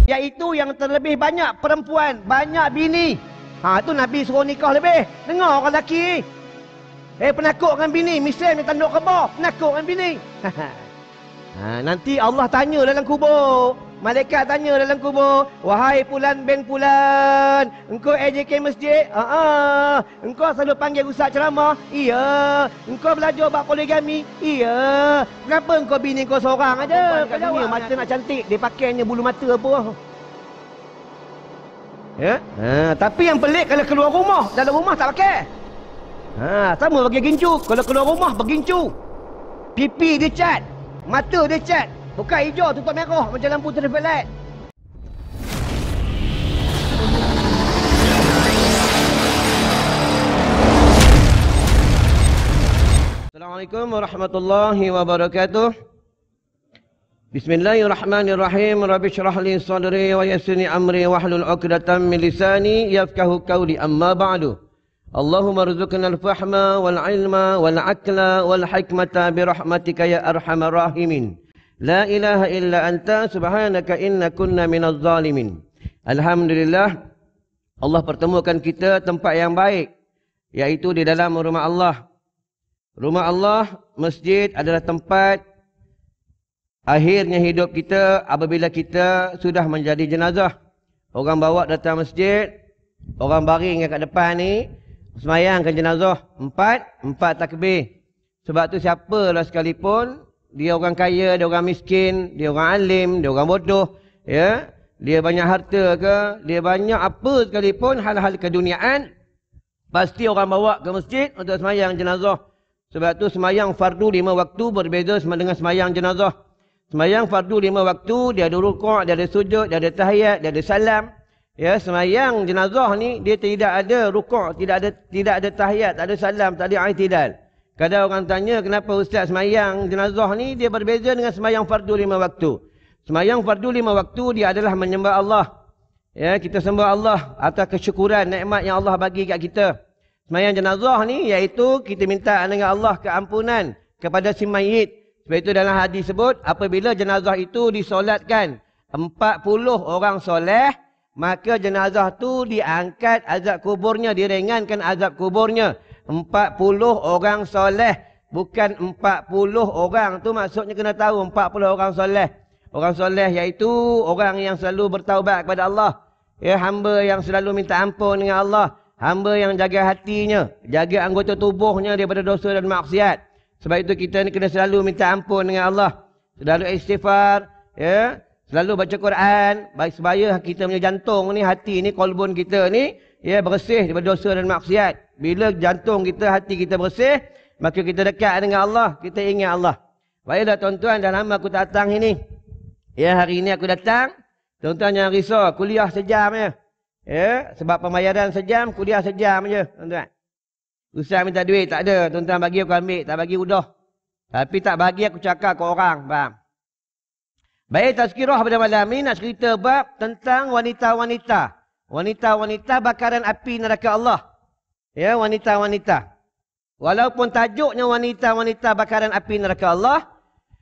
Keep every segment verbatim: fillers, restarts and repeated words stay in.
Iaitu yang terlebih banyak perempuan, banyak bini. Ha, tu Nabi suruh nikah lebih. Dengar orang lelaki. Eh, penakut dengan bini. Misal ni tanduk khabar. Penakut dengan bini. Ha, nanti Allah tanya dalam kubur. Malaikat tanya dalam kubur. Wahai Fulan bin Fulan, engkau A J K masjid? Ha, ha. Engkau selalu panggil ustaz ceramah? Iya. Engkau belajar bab poligami? Iya. Kenapa engkau bini kau seorang aja? Kat dunia mata nak cantik, dia pakainya bulu mata apa? Ya? Ha, tapi yang pelik kalau keluar rumah, dalam rumah tak pakai. Ha, sama bagi gincu. Kalau keluar rumah bergincu. Pipi dia cat, mata dia cat. Bukan hijau, tutup merah macam lampu traffic light. Assalamualaikum warahmatullahi wabarakatuh. Bismillahirrahmanirrahim. Rabbi syrah li sadri wa yassir li amri wahlul 'uqdatam min lisani yafqahu qawli. Amma ba'du. Allahumma rzuqna al-fahma wal 'ilma wal 'aqla wal hikmata bi rahmatika ya arhamar rahimin. La ilaha illa anta subhanaka inna kunna minaz zalimin. Alhamdulillah, Allah pertemukan kita tempat yang baik, iaitu di dalam rumah Allah. Rumah Allah, masjid adalah tempat akhirnya hidup kita apabila kita sudah menjadi jenazah. Orang bawa datang masjid, orang baring kat depan ni, semayangkan jenazah. Empat, empat takbir. Sebab tu siapalah sekalipun, dia orang kaya, dia orang miskin, dia orang alim, dia orang bodoh, ya, dia banyak harta ke, dia banyak apa sekalipun hal-hal keduniaan, pasti orang bawa ke masjid untuk semayang jenazah. Sebab tu semayang fardu lima waktu berbeza dengan semayang jenazah. Semayang fardu lima waktu, dia ada rukuk, dia ada sujud, dia ada tahiyat, dia ada salam. Ya, semayang jenazah ni dia tidak ada rukuk, tidak ada tidak ada tahiyat, tak ada salam, tak ada i'tidal. Kadang orang tanya kenapa ustaz semayang jenazah ni dia berbeza dengan semayang fardu lima waktu. Semayang fardu lima waktu dia adalah menyembah Allah. Ya, kita sembah Allah atas kesyukuran nikmat yang Allah bagi kat kita. Semayang jenazah ni iaitu kita minta dengan Allah keampunan kepada si mayit. Sebab itu dalam hadis sebut apabila jenazah itu disolatkan empat puluh orang soleh, maka jenazah tu diangkat azab kuburnya, diringankan azab kuburnya. Empat puluh orang soleh. Bukan empat puluh orang tu maksudnya kena tahu empat puluh orang soleh. Orang soleh iaitu orang yang selalu bertaubat kepada Allah. Ya, hamba yang selalu minta ampun dengan Allah. Hamba yang jaga hatinya, jaga anggota tubuhnya daripada dosa dan maksiat. Sebab itu kita ni kena selalu minta ampun dengan Allah. Selalu istighfar, ya, selalu baca Quran, baik supaya kita punya jantung ni, hati ni, kolbun kita ni, ya, bersih daripada dosa dan maksiat. Bila jantung kita, hati kita bersih, maka kita dekat dengan Allah, kita ingat Allah. Baiklah tuan-tuan, dah lama aku tak datang ini. Ya, hari ini aku datang. Tuan-tuan jangan risau, kuliah sejam je. Ya, sebab pembayaran sejam, kuliah sejam je, tuan-tuan. Ustaz minta duit, tak ada. Tuan-tuan bagi aku ambil, tak bagi udah. Tapi tak bagi aku cakap ke orang, faham? Baik, tazkirah pada malam ini nak cerita bab tentang wanita-wanita. Wanita-wanita bakaran api neraka Allah. Ya, wanita-wanita. Walaupun tajuknya wanita-wanita bakaran api neraka Allah,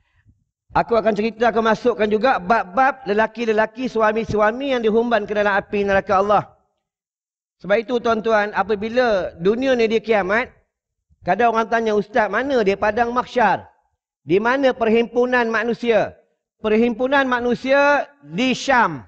aku akan cerita, akan masukkan juga bab-bab lelaki-lelaki, suami-suami yang dihumban ke dalam api neraka Allah. Sebab itu tuan-tuan, apabila dunia ni dia kiamat, kadang orang tanya, ustaz, mana dia padang mahsyar? Di mana perhimpunan manusia? Perhimpunan manusia di Syam.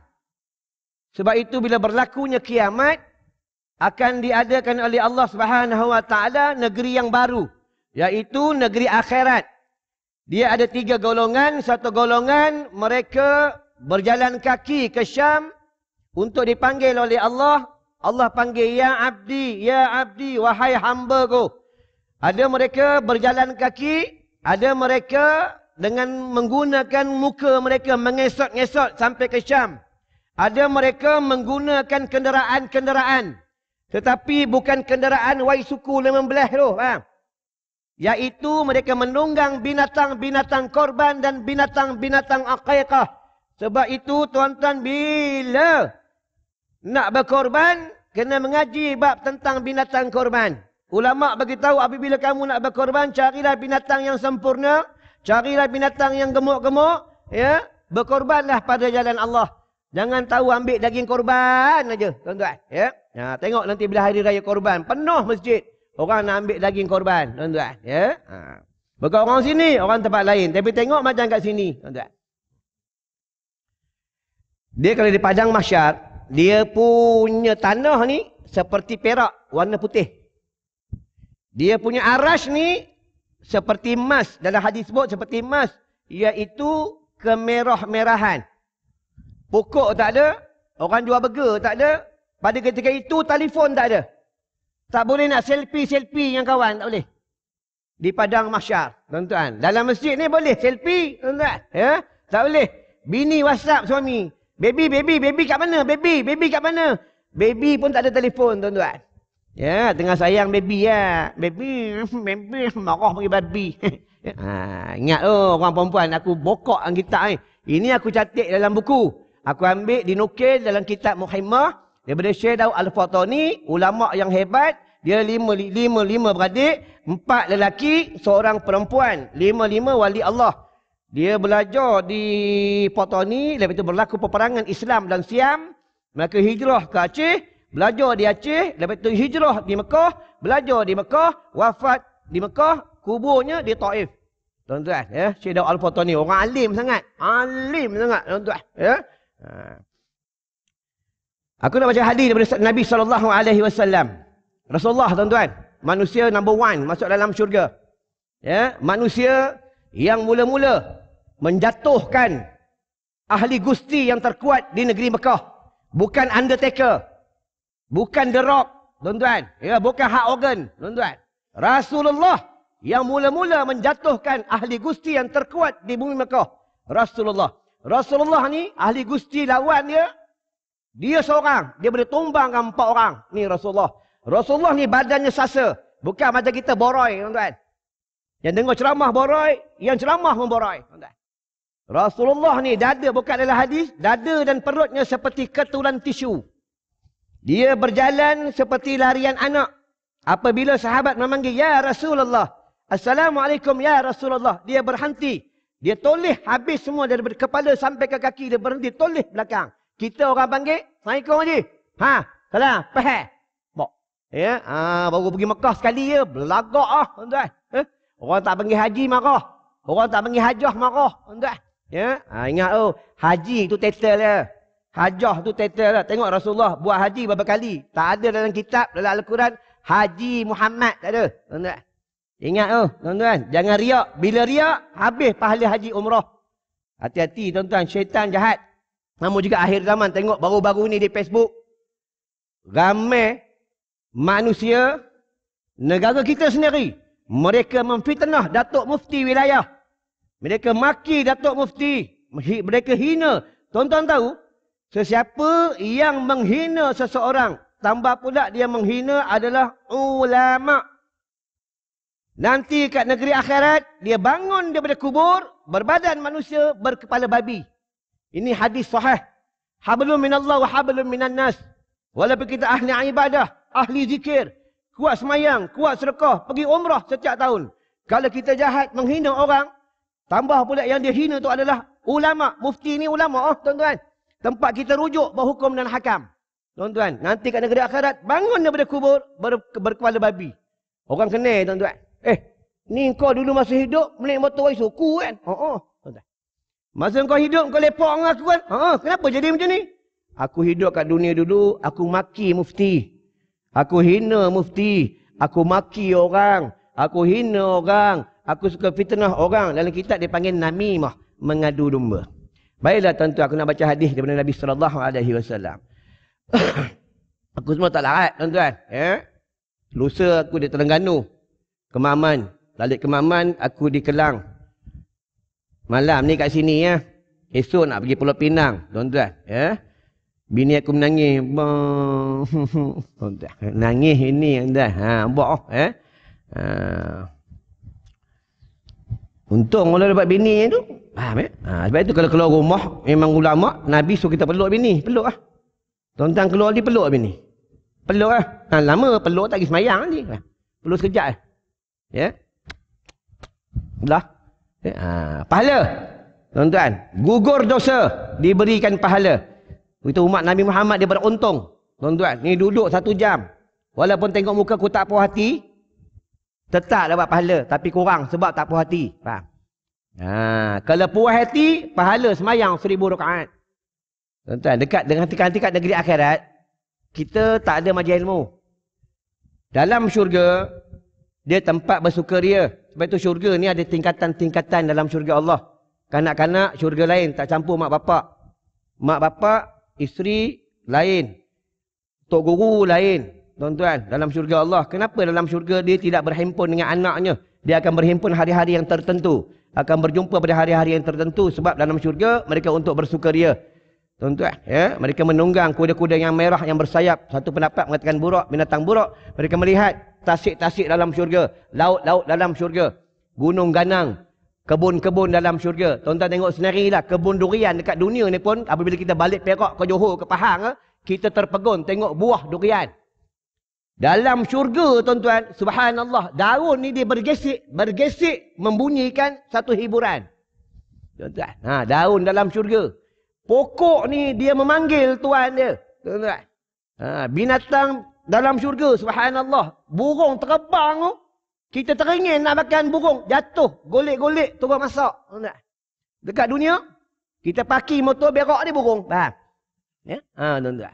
Sebab itu bila berlakunya kiamat, akan diadakan oleh Allah Subhanahu Wa Taala negeri yang baru, iaitu negeri akhirat. Dia ada tiga golongan. Satu golongan mereka berjalan kaki ke Syam untuk dipanggil oleh Allah. Allah panggil, ya abdi, ya abdi, wahai hamba-Ku. Ada mereka berjalan kaki, ada mereka dengan menggunakan muka mereka mengesot-ngesot sampai ke Syam. Ada mereka menggunakan kenderaan-kenderaan, tetapi bukan kenderaan Y suku lima belas tu, ha? Iaitu mereka menunggang binatang-binatang korban dan binatang-binatang aqiqah. Sebab itu tuan-tuan, bila nak berkorban, kena mengaji bab tentang binatang korban. Ulama bagi tahu apabila kamu nak berkorban, carilah binatang yang sempurna, carilah binatang yang gemuk-gemuk, ya, berkorbanlah pada jalan Allah. Jangan tahu ambil daging korban aja, tuan-tuan. Ya. Ha, tengok nanti bila hari raya korban, penuh masjid. Orang nak ambil daging korban, tuan-tuan. Ya. Ha. Bukan orang sini, orang tempat lain. Tapi tengok macam kat sini, tuan-tuan. Dia kalau di padang mahsyar, dia punya tanah ni seperti perak, warna putih. Dia punya arash ni seperti emas. Dalam hadis sebut seperti emas. Iaitu kemerah-merahan. Pokok tak ada. Orang jual burger tak ada. Pada ketika itu telefon tak ada. Tak boleh nak selfie-selfie yang kawan. Tak boleh. Di padang mahsyar. Tuan-tuan. Dalam masjid ni boleh selfie. Tuan-tuan. Ya? Tak boleh. Bini WhatsApp suami. Baby, baby, baby kat mana? Baby, baby kat mana? Baby pun tak ada telefon, tuan-tuan. Ya, tengah sayang baby ya. Baby, baby, marah pergi babi. Ha, ingat oh, orang perempuan, aku bokok ang kitab ni. Ini aku catat dalam buku. Aku ambil, dinukil dalam kitab Muhammad. Daripada Syekh Daud Al-Fatani, ulama' yang hebat. Dia lima, lima, lima beradik. Empat lelaki, seorang perempuan. Lima-lima wali Allah. Dia belajar di Fatani, lepas itu berlaku peperangan Islam dan Siam. Mereka hijrah ke Aceh, belajar di Aceh, lepas itu hijrah di Mekah, belajar di Mekah, wafat di Mekah, kuburnya di Taif. Tuan-tuan, ya, Syekh Daud Al-Fatani, orang alim sangat, alim sangat, tuan-tuan, ya. Ha. Aku nak baca hadis daripada Nabi sallallahu alaihi wasallam. Rasulullah, tuan-tuan, manusia number one masuk dalam syurga. Ya, manusia yang mula-mula menjatuhkan ahli gusti yang terkuat di negeri Mekah. Bukan Undertaker. Bukan The Rock. Tuan-tuan. Ya, bukan Hulk Hogan. Tuan-tuan. Rasulullah yang mula-mula menjatuhkan ahli gusti yang terkuat di bumi Mekah. Rasulullah. Rasulullah ni ahli gusti lawan dia. Dia seorang. Dia boleh tumbangkan empat orang. Ni Rasulullah. Rasulullah ni badannya sasa. Bukan macam kita boroi, tuan-tuan. Yang dengar ceramah boroi, yang ceramah memboroi. Tuan-tuan. Rasulullah ni dada, bukan dalam hadis, dada dan perutnya seperti ketulan tisu. Dia berjalan seperti larian anak. Apabila sahabat memanggil, Ya Rasulullah, Assalamualaikum Ya Rasulullah. Dia berhenti. Dia toleh habis semua daripada kepala sampai ke kaki. Dia berhenti toleh belakang. Kita orang panggil, Assalamualaikum Haji. Ha, salam, pahal. Bok. Ya, ha, baru pergi Mekah sekali ya, belagak ah, tuan-tuan. Eh? Orang tak panggil haji marah. Orang tak panggil hajah marah, tuan-tuan. Ya, ha, ingat oh, haji tu title dia. Hajah tu title dia. Tengok Rasulullah buat haji berapa kali. Tak ada dalam kitab, dalam Al-Quran, Haji Muhammad tak ada. Tuan-tuan. Ingat oh, tuan-tuan. Jangan riak. Bila riak, habis pahala haji umrah. Hati-hati tuan-tuan, syaitan jahat. Namun juga akhir zaman, tengok baru-baru ni di Facebook. Ramai manusia, negara kita sendiri, mereka memfitnah Datuk Mufti wilayah. Mereka maki Datuk Mufti. Mereka hina. Tuan-tuan tahu, sesiapa yang menghina seseorang, tambah pula dia menghina adalah ulama'. Nanti kat negeri akhirat, dia bangun daripada kubur, berbadan manusia, berkepala babi. Ini hadis sahih. Hablum minallah wa hablum minan nas. Walaupun kita ahli ibadah, ahli zikir, kuat semayang, kuat sedekah, pergi umrah setiap tahun. Kalau kita jahat menghina orang, tambah pula yang dia hina itu adalah ulama'. Mufti ni ulama', oh, tuan-tuan. Tempat kita rujuk berhukum dan hakam. Tuan-tuan, nanti kat negeri akhirat, bangun daripada kubur, ber, berkepala babi. Orang kenal, tuan-tuan. Eh, ni kau dulu masa hidup, menaik motor wais suku kan? Oh, oh. Tuan-tuan. Masa kau hidup, kau lepak dengan aku kan? Oh, kenapa jadi macam ni? Aku hidup kat dunia dulu, aku maki mufti. Aku hina mufti. Aku maki orang. Aku hina orang. Aku suka fitnah orang. Dalam kitab dia panggil namimah, mengadu domba. Baiklah tuan-tuan, aku nak baca hadis daripada Nabi sallallahu alaihi wasallam. Aku semua tak larat tuan-tuan. Ya? Lusa aku di Terengganu. Kemaman. Balik Kemaman, aku di Kelang. Malam ni kat sini ya. Esok nak pergi Pulau Pinang, tuan-tuan. Ya? Bini aku menangis. Nangis ini tuan-tuan. Ha, buat eh. Ha. Untung kalau dapat bini tu. Faham eh? Ha, sebab itu kalau keluar rumah, memang ulama, Nabi suruh kita peluk bini. Peluk lah. Tuan-tuan keluar ni peluk bini. Peluk lah. Ha, lama peluk tak pergi semayang nanti. Peluk sekejap lah. Ya. Belah. Ha, pahala. Tuan-tuan. Gugur dosa. Diberikan pahala. Itu umat Nabi Muhammad dia beruntung. Tuan-tuan, ni duduk satu jam. Walaupun tengok muka aku tak puas hati, tetap dapat pahala. Tapi kurang sebab tak puas hati. Faham? Ha, kalau puas hati, pahala semayang seribu rakaat. Tuan-tuan, dekat dengan tingkat-tingkat negeri akhirat, kita tak ada majlis ilmu. Dalam syurga, dia tempat bersukaria. Sebab itu syurga ni ada tingkatan-tingkatan dalam syurga Allah. Kanak-kanak syurga lain, tak campur mak bapak. Mak bapak, isteri lain. Tok guru lain. Tuan-tuan, dalam syurga Allah. Kenapa dalam syurga dia tidak berhimpun dengan anaknya? Dia akan berhimpun hari-hari yang tertentu. Akan berjumpa pada hari-hari yang tertentu. Sebab dalam syurga mereka untuk bersukaria. Tuan-tuan, ya, mereka menunggang kuda-kuda yang merah yang bersayap. Satu pendapat mengatakan buruk, binatang buruk. Mereka melihat tasik-tasik dalam syurga. Laut-laut dalam syurga. Gunung ganang. Kebun-kebun dalam syurga. Tuan-tuan tengok sendirilah. Kebun durian dekat dunia ni pun. Apabila kita balik Perak ke Johor ke Pahang. Kita terpegun tengok buah durian. Dalam syurga, tuan-tuan, subhanallah, daun ni dia bergesik, bergesik membunyikan satu hiburan. Tuan-tuan, ha, daun dalam syurga. Pokok ni dia memanggil tuan dia. Tuan-tuan. Ha, binatang dalam syurga, subhanallah, burung terbang tu, kita teringin nak makan burung, jatuh, golek-golek, turun masak. Tuan-tuan. Dekat dunia, kita parking motor berak ni burung. Faham? Ya? Ha, tuan-tuan.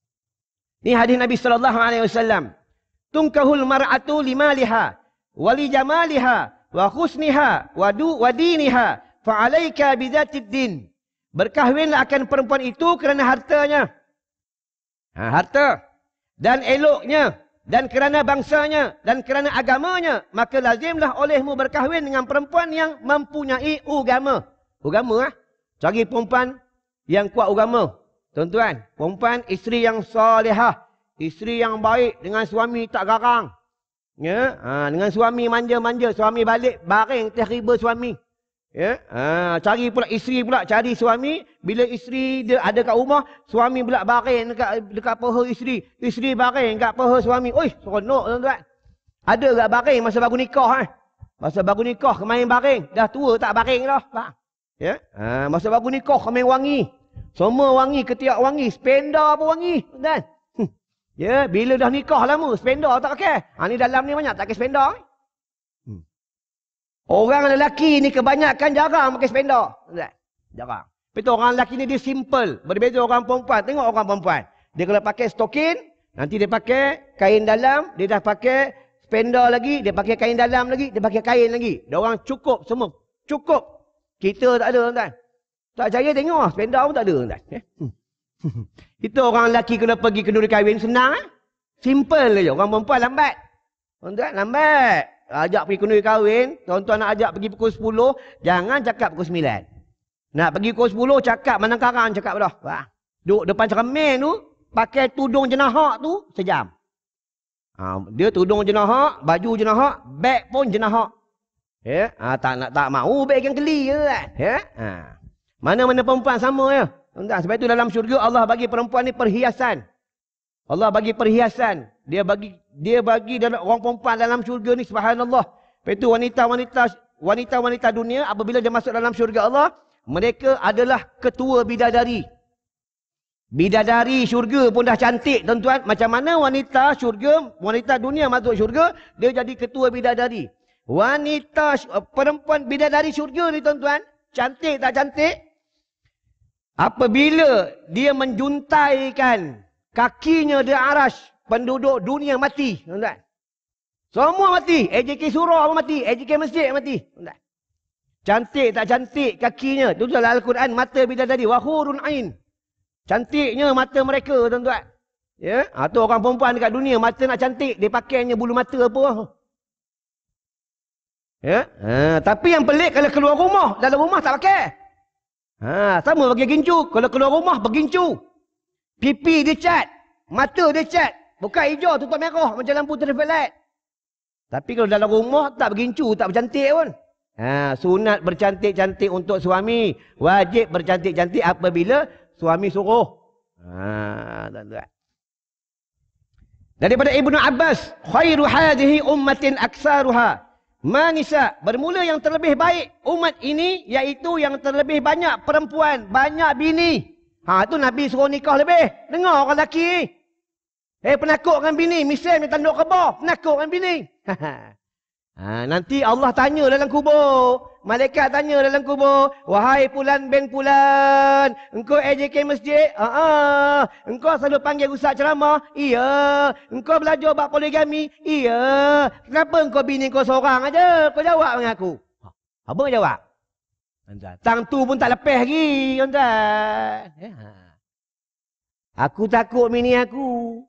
Ini hadis Nabi sallallahu alaihi wasallam. Tunkahul mar'atu limaliha wa li jamaliha wa husniha wa du wa diniha fa 'alaika bidzatid din. Berkahwinlah akan perempuan itu kerana hartanya. Ha, harta dan eloknya dan kerana bangsanya dan kerana agamanya, maka lazimlah olehmu berkahwin dengan perempuan yang mempunyai agama. Agama ah. Cari perempuan yang kuat agama. Tuan-tuan, perempuan isteri yang salihah, isteri yang baik dengan suami tak garang. Ya, ha, dengan suami manja-manja, suami balik baring teh riba suami. Ya, ha, cari pula isteri pula cari suami, bila isteri dia ada kat rumah, suami pula baring dekat dekat paha isteri, isteri baring dekat paha suami. Oi, seronok tuan-tuan. Ada tak baring masa baru nikah eh? Masa baru nikah kemain baring, dah tua tak baring dah, faham? Ya, ha, masa baru nikah kemain wangi. Semua wangi, ketiak wangi, spender pun wangi. Tuan. Hm. Ya, bila dah nikah lama, spender tak pakai. Ha, ni dalam ni banyak tak pakai spender. Hmm. Orang lelaki ni kebanyakan jarang pakai spender. Tuan. Jarang. Tapi orang lelaki ni dia simple. Berbeza orang perempuan. Tengok orang perempuan. Dia kalau pakai stokin, nanti dia pakai kain dalam, dia dah pakai spender lagi, dia pakai kain dalam lagi, dia pakai kain lagi. Dia orang cukup semua. Cukup. Kita tak ada, tuan. Tak percaya tengok, spender pun tak ada. Eh? Itu orang lelaki kena pergi kenduri kahwin, senang. Eh? Simple je. Orang perempuan lambat. Tuan-tuan, lambat. Ajak pergi kenduri kahwin, tuan-tuan nak ajak pergi pukul sepuluh, jangan cakap pukul sembilan. Nak pergi pukul sepuluh, cakap mana karang, cakap dah. Wah. Duduk depan cermin tu, pakai tudung jenahak tu, sejam. Ha, dia tudung jenahak, baju jenahak, beg pun jenahak. Ya? Ha, tak nak tak mau beg yang keli je kan. Ya? Ha. Mana-mana perempuan sama ya. Sebab itu dalam syurga Allah bagi perempuan ni perhiasan. Allah bagi perhiasan. Dia bagi dia bagi dalam orang perempuan dalam syurga ni, subhanallah. Sebab itu wanita-wanita wanita-wanita dunia apabila dia masuk dalam syurga Allah, mereka adalah ketua bidadari. Bidadari syurga pun dah cantik, tuan-tuan. Macam mana wanita syurga, wanita dunia masuk syurga, dia jadi ketua bidadari. Wanita perempuan bidadari syurga ni, tuan-tuan, cantik tak cantik? Apabila dia menjuntaikan kakinya di arash, penduduk dunia mati. Tuan-tuan. Semua mati. A J K surah pun mati. A J K masjid mati. Tuan-tuan. Cantik tak cantik kakinya. Itu dalam Al-Quran, mata bidadari. Wahurun ain. Cantiknya mata mereka, tuan-tuan. Ya? Atau orang perempuan dekat dunia, mata nak cantik, dia pakainya bulu mata apa. Ya? Ha, tapi yang pelik kalau keluar rumah, dalam rumah tak pakai. Ha, sama bagi gincu. Kalau keluar rumah bergincu. Pipi dia cat. Mata dia cat. Bukan hijau, tutup merah macam lampu traffic light. Tapi kalau dalam rumah tak bergincu, tak bercantik pun. Ha, sunat bercantik-cantik untuk suami. Wajib bercantik-cantik apabila suami suruh. Ha, tuan-tuan. Daripada Ibnu Abbas, khairu hadhihi ummatin aksaruha manisa, bermula yang terlebih baik umat ini, iaitu yang terlebih banyak perempuan, banyak bini. Ha, tu Nabi suruh nikah lebih. Dengar orang lelaki. Eh, penakut dengan bini. Misal ni tanduk kebah. Penakut dengan bini. Ha, nanti Allah tanya dalam kubur. Malaikat tanya dalam kubur. Wahai Pulan bin Pulan. Engkau A J K masjid? Ha, ha. Engkau selalu panggil ustaz ceramah? Iya. Engkau belajar bab poligami? Iya. Kenapa engkau bini kau seorang aja? Kau jawab dengan aku. Apa kau jawab? Tang tu pun tak lepas lagi. Tuan. Aku takut bini aku.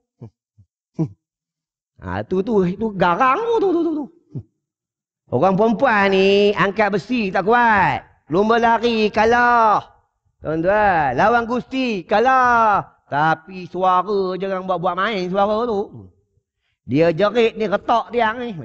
Ha, tu tu. Tu garang tu tu tu tu. Orang perempuan ni angkat besi tak kuat. Lomba lari kalah. Tuan-tuan, lawan gusti kalah. Tapi suara jangan buat-buat main suara tu. Dia jerit ni retak tiang ni.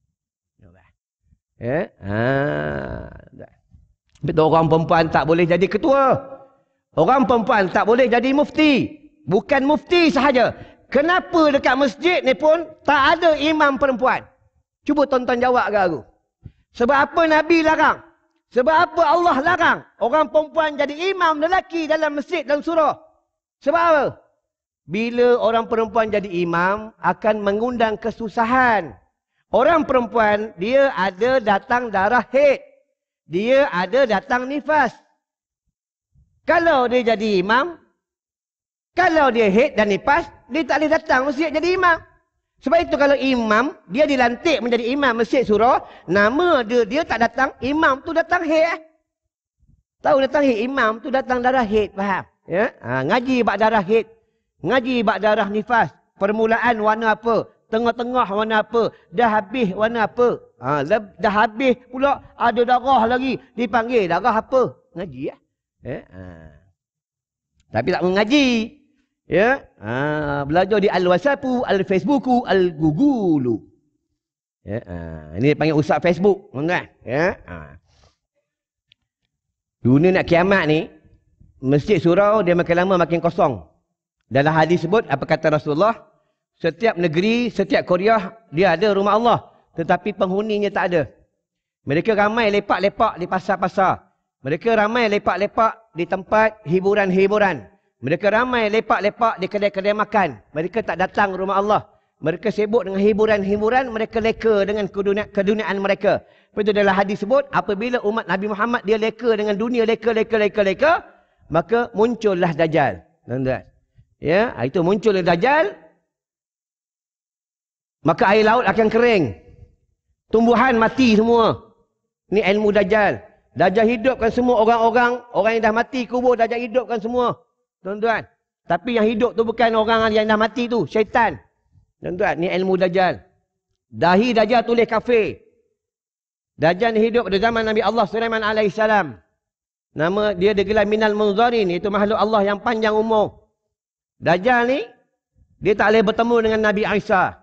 Eh? Ha. Betul orang perempuan tak boleh jadi ketua. Orang perempuan tak boleh jadi mufti. Bukan mufti sahaja. Kenapa dekat masjid ni pun tak ada imam perempuan? Cuba tonton jawab ke aku. Sebab apa Nabi larang? Sebab apa Allah larang? Orang perempuan jadi imam lelaki dalam masjid dan surau. Sebab apa? Bila orang perempuan jadi imam, akan mengundang kesusahan. Orang perempuan, dia ada datang darah haid. Dia ada datang nifas. Kalau dia jadi imam, kalau dia haid dan nifas, dia tak boleh datang masjid jadi imam. Sebab itu kalau imam, dia dilantik menjadi imam masjid surau, nama dia, dia tak datang, imam tu datang haid. Eh? Tahu datang haid, imam tu datang darah haid, faham? Ya? Ha, ngaji bak darah haid, ngaji bak darah nifas, permulaan warna apa, tengah-tengah warna apa, dah habis warna apa. Ha, dah habis pula ada darah lagi, dipanggil darah apa? Ngaji ya? Ya? Ha. Tapi tak mengaji. Ya, ha, belajar di Al-WhatsAppu, Al-Facebooku, Al-Gugulu. Ya, ha, ini panggil ustaz Facebook, tuan-tuan. Ya, ha. Dunia nak kiamat ni, masjid surau dia makin lama makin kosong. Dalam hadis sebut apa kata Rasulullah? Setiap negeri, setiap Korea dia ada rumah Allah, tetapi penghuninya tak ada. Mereka ramai lepak-lepak di pasar-pasar. Mereka ramai lepak-lepak di tempat hiburan-hiburan. Mereka ramai lepak-lepak di kedai-kedai makan. Mereka tak datang rumah Allah. Mereka sibuk dengan hiburan-hiburan. Mereka leka dengan kedunia, keduniaan mereka. Itu dalam hadis sebut, apabila umat Nabi Muhammad dia leka dengan dunia, leka, leka, leka, leka, maka muncullah Dajjal. Tuan-tuan. Ya, itu muncullah Dajjal. Maka air laut akan kering. Tumbuhan mati semua. Ini ilmu Dajjal. Dajjal hidupkan semua orang-orang. Orang yang dah mati kubur, Dajjal hidupkan semua. Tuan-tuan. Tapi yang hidup tu bukan orang yang dah mati tu. Syaitan. Tuan-tuan. Ni ilmu Dajjal. Dahi Dajjal tulis kafir. Dajjal ni hidup pada zaman Nabi Allah Sulaiman alaihissalam. Nama dia digelar Minal Munzarin. Itu makhluk Allah yang panjang umur. Dajjal ni. Dia tak boleh bertemu dengan Nabi Isa.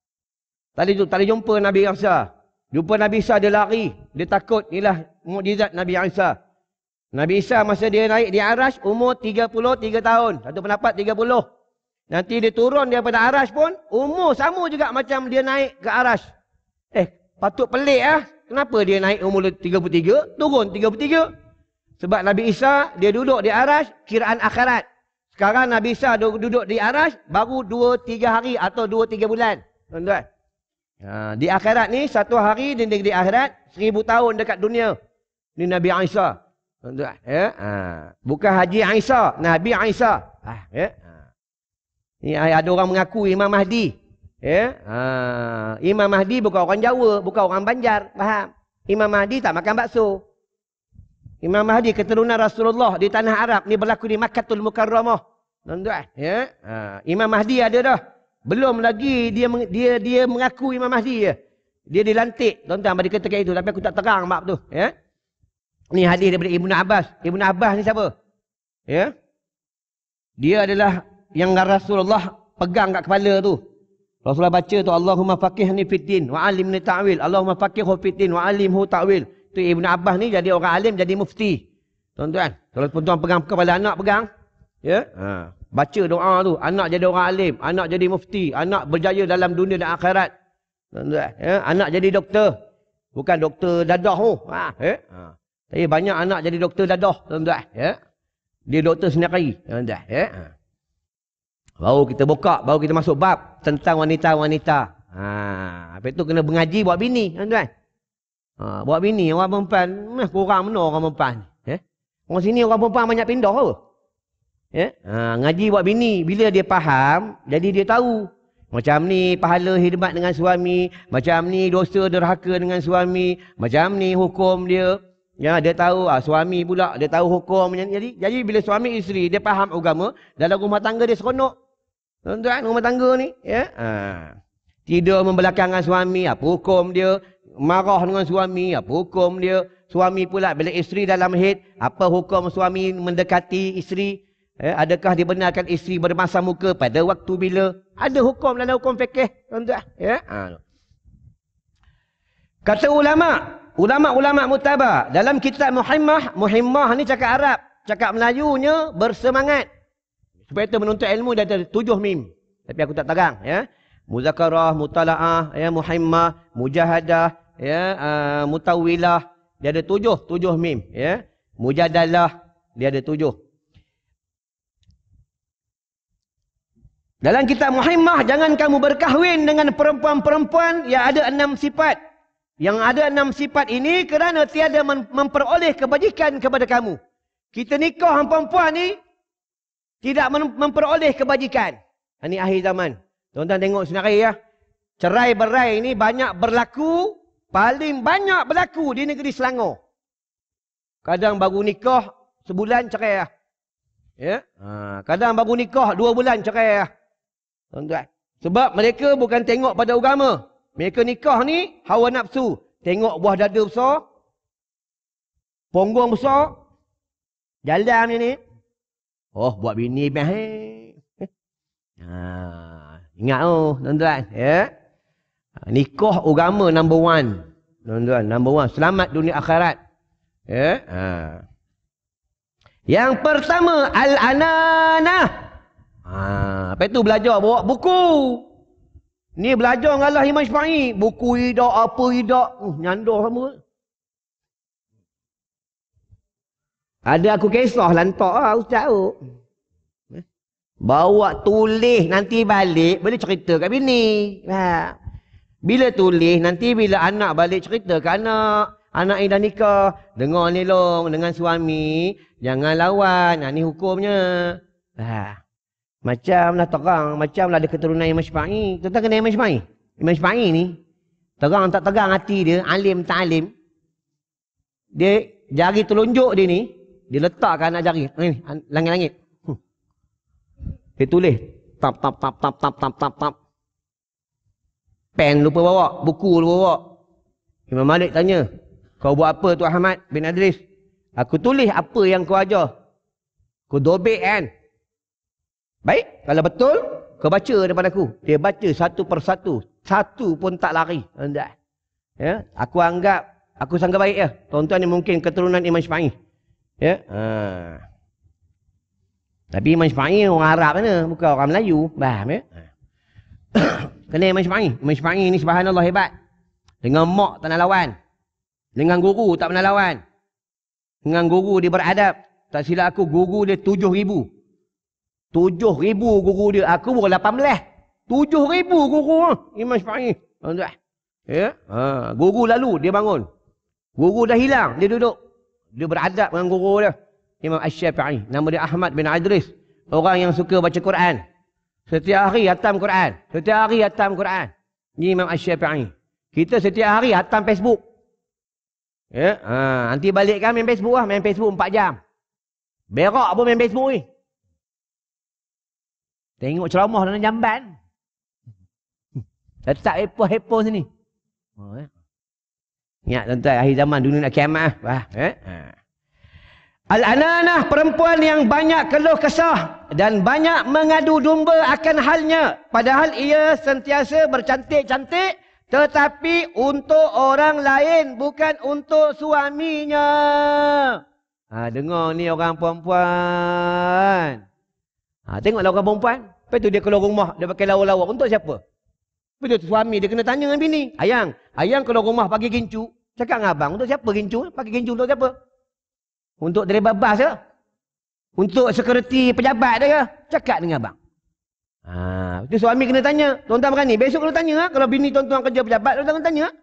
Tadi tu tak boleh jumpa Nabi Isa. Jumpa Nabi Isa dia lari. Dia takut. Inilah mukjizat Nabi Isa. Nabi Isa masa dia naik di Arash umur tiga puluh tiga tahun. Satu pendapat tiga puluh. Nanti dia turun daripada Arash pun umur sama juga macam dia naik ke Arash. Eh, patut pelik ah. Kenapa dia naik umur tiga puluh tiga, turun tiga puluh tiga? Sebab Nabi Isa dia duduk di Arash kiraan akhirat. Sekarang Nabi Isa duduk di Arash baru dua tiga hari atau dua tiga bulan. Tuan-tuan. Ha, di akhirat ni satu hari di negeri akhirat seribu tahun dekat dunia. Ni Nabi Isa. Tuan-tuan, ya. Ha. Bukan Haji Isa, Nabi Isa. Ha, ya. Ha. Ni ada orang mengaku Imam Mahdi. Ya. Ha. Imam Mahdi bukan orang Jawa, bukan orang Banjar, faham? Imam Mahdi tak makan bakso. Imam Mahdi keturunan Rasulullah di tanah Arab, ni berlaku di Makkatul Mukarramah. Tuan-tuan, ya. Ha. Imam Mahdi ada dah. Belum lagi dia dia dia mengaku Imam Mahdi ya. Dia dilantik, tuan-tuan, pada ketika itu, tapi aku tak terang bab tu, ya. Ni hadis daripada Ibnu Abbas. Ibnu Abbas ni siapa? Ya. Dia adalah yang Rasulullah pegang kat kepala tu. Rasulullah baca tu Allahumma faqihni fid din wa 'allimni ta'wil. Allahumma faqihhu fid din wa 'allimhu ta'wil. Tu Ibnu Abbas ni jadi orang alim, jadi mufti. Tuan-tuan, kalau tuan pegang kepala anak pegang, ya. Ha. Baca doa tu, anak jadi orang alim, anak jadi mufti, anak berjaya dalam dunia dan akhirat. Tuan-tuan, ya. Anak jadi doktor. Bukan doktor dadah tu. Ha, ya. Ha. Tapi banyak anak jadi doktor dadah, tuan-tuan, ya. Dia doktor sendiri. Dah, ya. Ha. Baru kita buka, baru kita masuk bab tentang wanita-wanita. Ha, apa itu kena mengaji buat bini, tuan-tuan. Ha, buat bini orang perempuan, meh kurang mana orang perempuan. Ya. Orang sini orang perempuan banyak pindah ke? Ya. Ha, ngaji buat bini, bila dia faham, jadi dia tahu. Macam ni pahala khidmat dengan suami, macam ni dosa derhaka dengan suami, macam ni hukum dia. Ya, dia tahu ah, suami pula, dia tahu hukum. Jadi jadi bila suami isteri dia faham agama, dalam rumah tangga dia seronok. Tuan-tuan, rumah tangga ni, ya. Ha. Tidur membelakangkan suami, apa hukum dia? Marah dengan suami, apa hukum dia? Suami pula bila isteri dalam haid, apa hukum suami mendekati isteri? Eh, adakah dibenarkan isteri bermasam muka pada waktu bila? Ada hukum dalam hukum fikih, tuan-tuan. Ya. Ha. Kata ulama, ulama-ulama mutabar dalam kitab Muhimmah, Muhimmah ni cakap Arab, cakap Melayunya bersemangat. Supaya itu menuntut ilmu dia ada tujuh mim. Tapi aku tak terang, ya. Muzakarah, mutalaah, ya, Muhimmah, mujahadah, ya, uh, mutawilah, dia ada tujuh, tujuh mim, ya. Mujadalah, dia ada tujuh. Dalam kitab Muhimmah, jangan kamu berkahwin dengan perempuan-perempuan yang ada enam sifat. Yang ada enam sifat ini kerana tiada memperoleh kebajikan kepada kamu. Kita nikah dengan perempuan ni tidak memperoleh kebajikan. Ini akhir zaman. Tuan-tuan tengok sendiri ya. Cerai berai ini banyak berlaku, paling banyak berlaku di negeri Selangor. Kadang baru nikah sebulan cerai ya. Ya. Ha, kadang baru nikah dua bulan cerai ya. Tuan-tuan. Sebab mereka bukan tengok pada agama. Mereka nikah ni hawa nafsu. Tengok buah dada besar. Punggung besar. Jalan ni ni. Oh, buat bini baik. Ha, ingat oh, tuan-tuan. Ya. Nikah agama number one. Tuan-tuan, number one. Selamat dunia akhirat. Ya. Ha. Yang pertama, al-ananah. Ha, apa itu belajar bawa buku. Ni belajar dengan Allah Imam Syafi'i. Buku hidak, apa hidak. Uh, nyandur sama. Ada aku kisah lantak lah ustaz tu. Bawa tulis nanti balik boleh cerita kat bini. Ha. Bila tulis nanti bila anak balik cerita kat anak. Anak ni dah nikah. Dengar ni long dengan suami. Jangan lawan. Ha, ni hukumnya. Ha. Macamlah terang. Macamlah ada keturunan Imam Syafi'i. Tuan-tuan kenal Imam Syafi'i? Imam Syafi'i ni. Terang tak terang hati dia. Alim tak alim. Dia jari telunjuk dia ni. Dia letakkan anak jari. Ni, langit-langit. Hmm. Dia tulis. Tap, tap, tap, tap, tap, tap, tap, tap. Pen lupa bawa. Buku lupa bawa. Imam Malik tanya. Kau buat apa tu Ahmad bin Adris? Aku tulis apa yang kau ajar. Kau dobek kan? Baik. Kalau betul, kau baca depan aku. Dia baca satu persatu. Satu pun tak lari. Anda. Ya? Aku anggap, aku sangka baik ya. Tuan-tuan ni mungkin keturunan Imam Syafi'i. Ya. Ha. Tapi Imam Syafi'i orang Arab mana? Bukan orang Melayu. Faham ya? Kena Imam Syafi'i. Imam Syafi'i ni subhanallah hebat. Dengan mak tak nak lawan. Dengan guru tak pernah lawan. Dengan guru dia beradab. Tak silap aku guru dia tujuh ribu. Tujuh ribu guru dia. Aku baru lapan belas. Tujuh ribu guru. Imam Syafi'i. Ya. Ha. Guru lalu dia bangun. Guru dah hilang. Dia duduk. Dia beradab dengan guru dia. Imam Asy-Syafi'i. Nama dia Ahmad bin Adris. Orang yang suka baca Quran. Setiap hari hatam Quran. Setiap hari hatam Quran. Ini Imam Asy-Syafi'i. Kita setiap hari hatam Facebook. Ya. Ha. Nanti balik kan main Facebook lah. Main Facebook empat jam. Berak pun main Facebook ni. Tengok ceramah dalam jamban. Letak hepo-hepo sini. Oh, ya. Ingat tuan-tuan, akhir zaman dunia nak kiamat. Wah, eh? Ha. Al-ananah, perempuan yang banyak keluh kesah dan banyak mengadu domba akan halnya. Padahal ia sentiasa bercantik-cantik tetapi untuk orang lain bukan untuk suaminya. Ha, dengar ni orang perempuan. Ha, tengoklah orang perempuan. Lepas tu dia keluar rumah, dia pakai lawa-lawa. Untuk siapa? Lepas tu suami dia kena tanya dengan bini. Ayang, ayang keluar rumah pagi gincu. Cakap dengan abang, untuk siapa gincu? Pakai gincu untuk siapa? Untuk driver bas ke? Untuk sekuriti pejabat dia ke? Cakap dengan abang. Ha, itu suami kena tanya. Tuan-tuan berani? Besok kena tanya. Ha? Kalau bini tuan-tuan kerja pejabat, tuan-tuan kena tanya.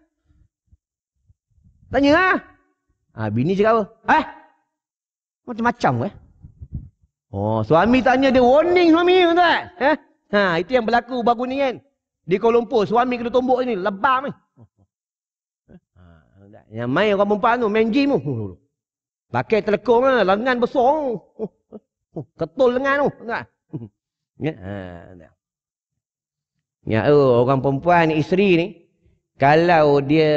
Tanya lah. Ha, bini cakap apa? Eh? Macam-macam eh? Oh, suami tanya dia warning suami tuan-tuan. Eh? Ha, itu yang berlaku baru ni kan. Di Kuala Lumpur, suami kena tombok ni. Lebam ni. Ha, yang main orang perempuan tu, main gym tu. Pakai telekong lah, lengan besar. Ketul lengan tu. Ya, ha, ya oh, orang perempuan, isteri ni, kalau dia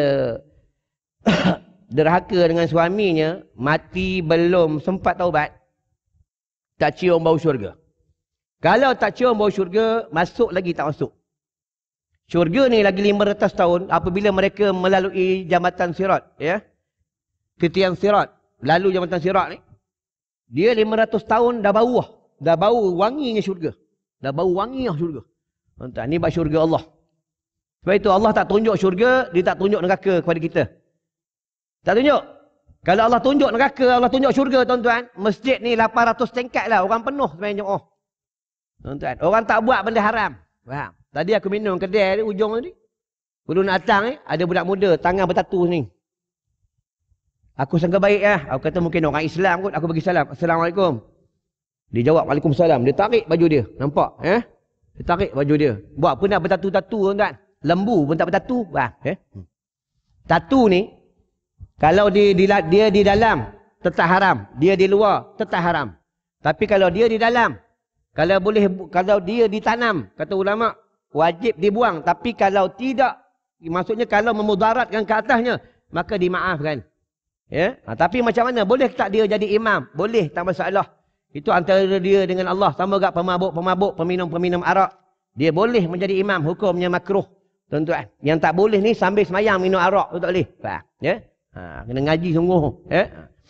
derhaka dengan suaminya, mati belum sempat taubat, tak cium bau syurga. Kalau tak cium bau syurga, masuk lagi tak masuk. Syurga ni lagi lima ratus tahun apabila mereka melalui jambatan sirat, ya. Titian sirat, lalu jambatan sirat ni, dia lima ratus tahun dah bau lah. Dah bau wanginya syurga. Dah bau wanginya syurga. Tuan-tuan, ni bab syurga Allah. Sebab itu Allah tak tunjuk syurga, dia tak tunjuk neraka kepada kita. Tak tunjuk. Kalau Allah tunjuk neraka, Allah tunjuk syurga, tuan-tuan, masjid ni lapan ratus tingkat lah, orang penuh sebenarnya jemaah. Tuan-tuan, orang tak buat benda haram. Faham? Tadi aku minum kedai ni, ujung ni. Dulu nak datang ni, ada budak muda, tangan bertatu ni. Aku sangka baik lah. Aku kata mungkin orang Islam kot. Aku bagi salam. Assalamualaikum. Dia jawab Waalaikumsalam. Dia tarik baju dia. Nampak? Eh? Dia tarik baju dia. Buat apa nak bertatu-tatu, tuan-tuan? Lembu pun tak bertatu. Bah, eh? Tatu ni, kalau dia, dia, dia di dalam, tetap haram. Dia di luar, tetap haram. Tapi kalau dia di dalam, kalau boleh, kalau dia ditanam, kata ulama, wajib dibuang. Tapi kalau tidak, maksudnya kalau memudaratkan ke atasnya, maka dimaafkan. Ya? Ha, tapi macam mana? Boleh tak dia jadi imam? Boleh, tak masalah. Itu antara dia dengan Allah. Sama juga pemabuk-pemabuk, peminum-peminum arak. Dia boleh menjadi imam, hukumnya makruh. Tuan-tuan, yang tak boleh ni sambil semayang minum arak tu tak boleh. Faham? Ya? Ha, kena ngaji sungguh. Ya?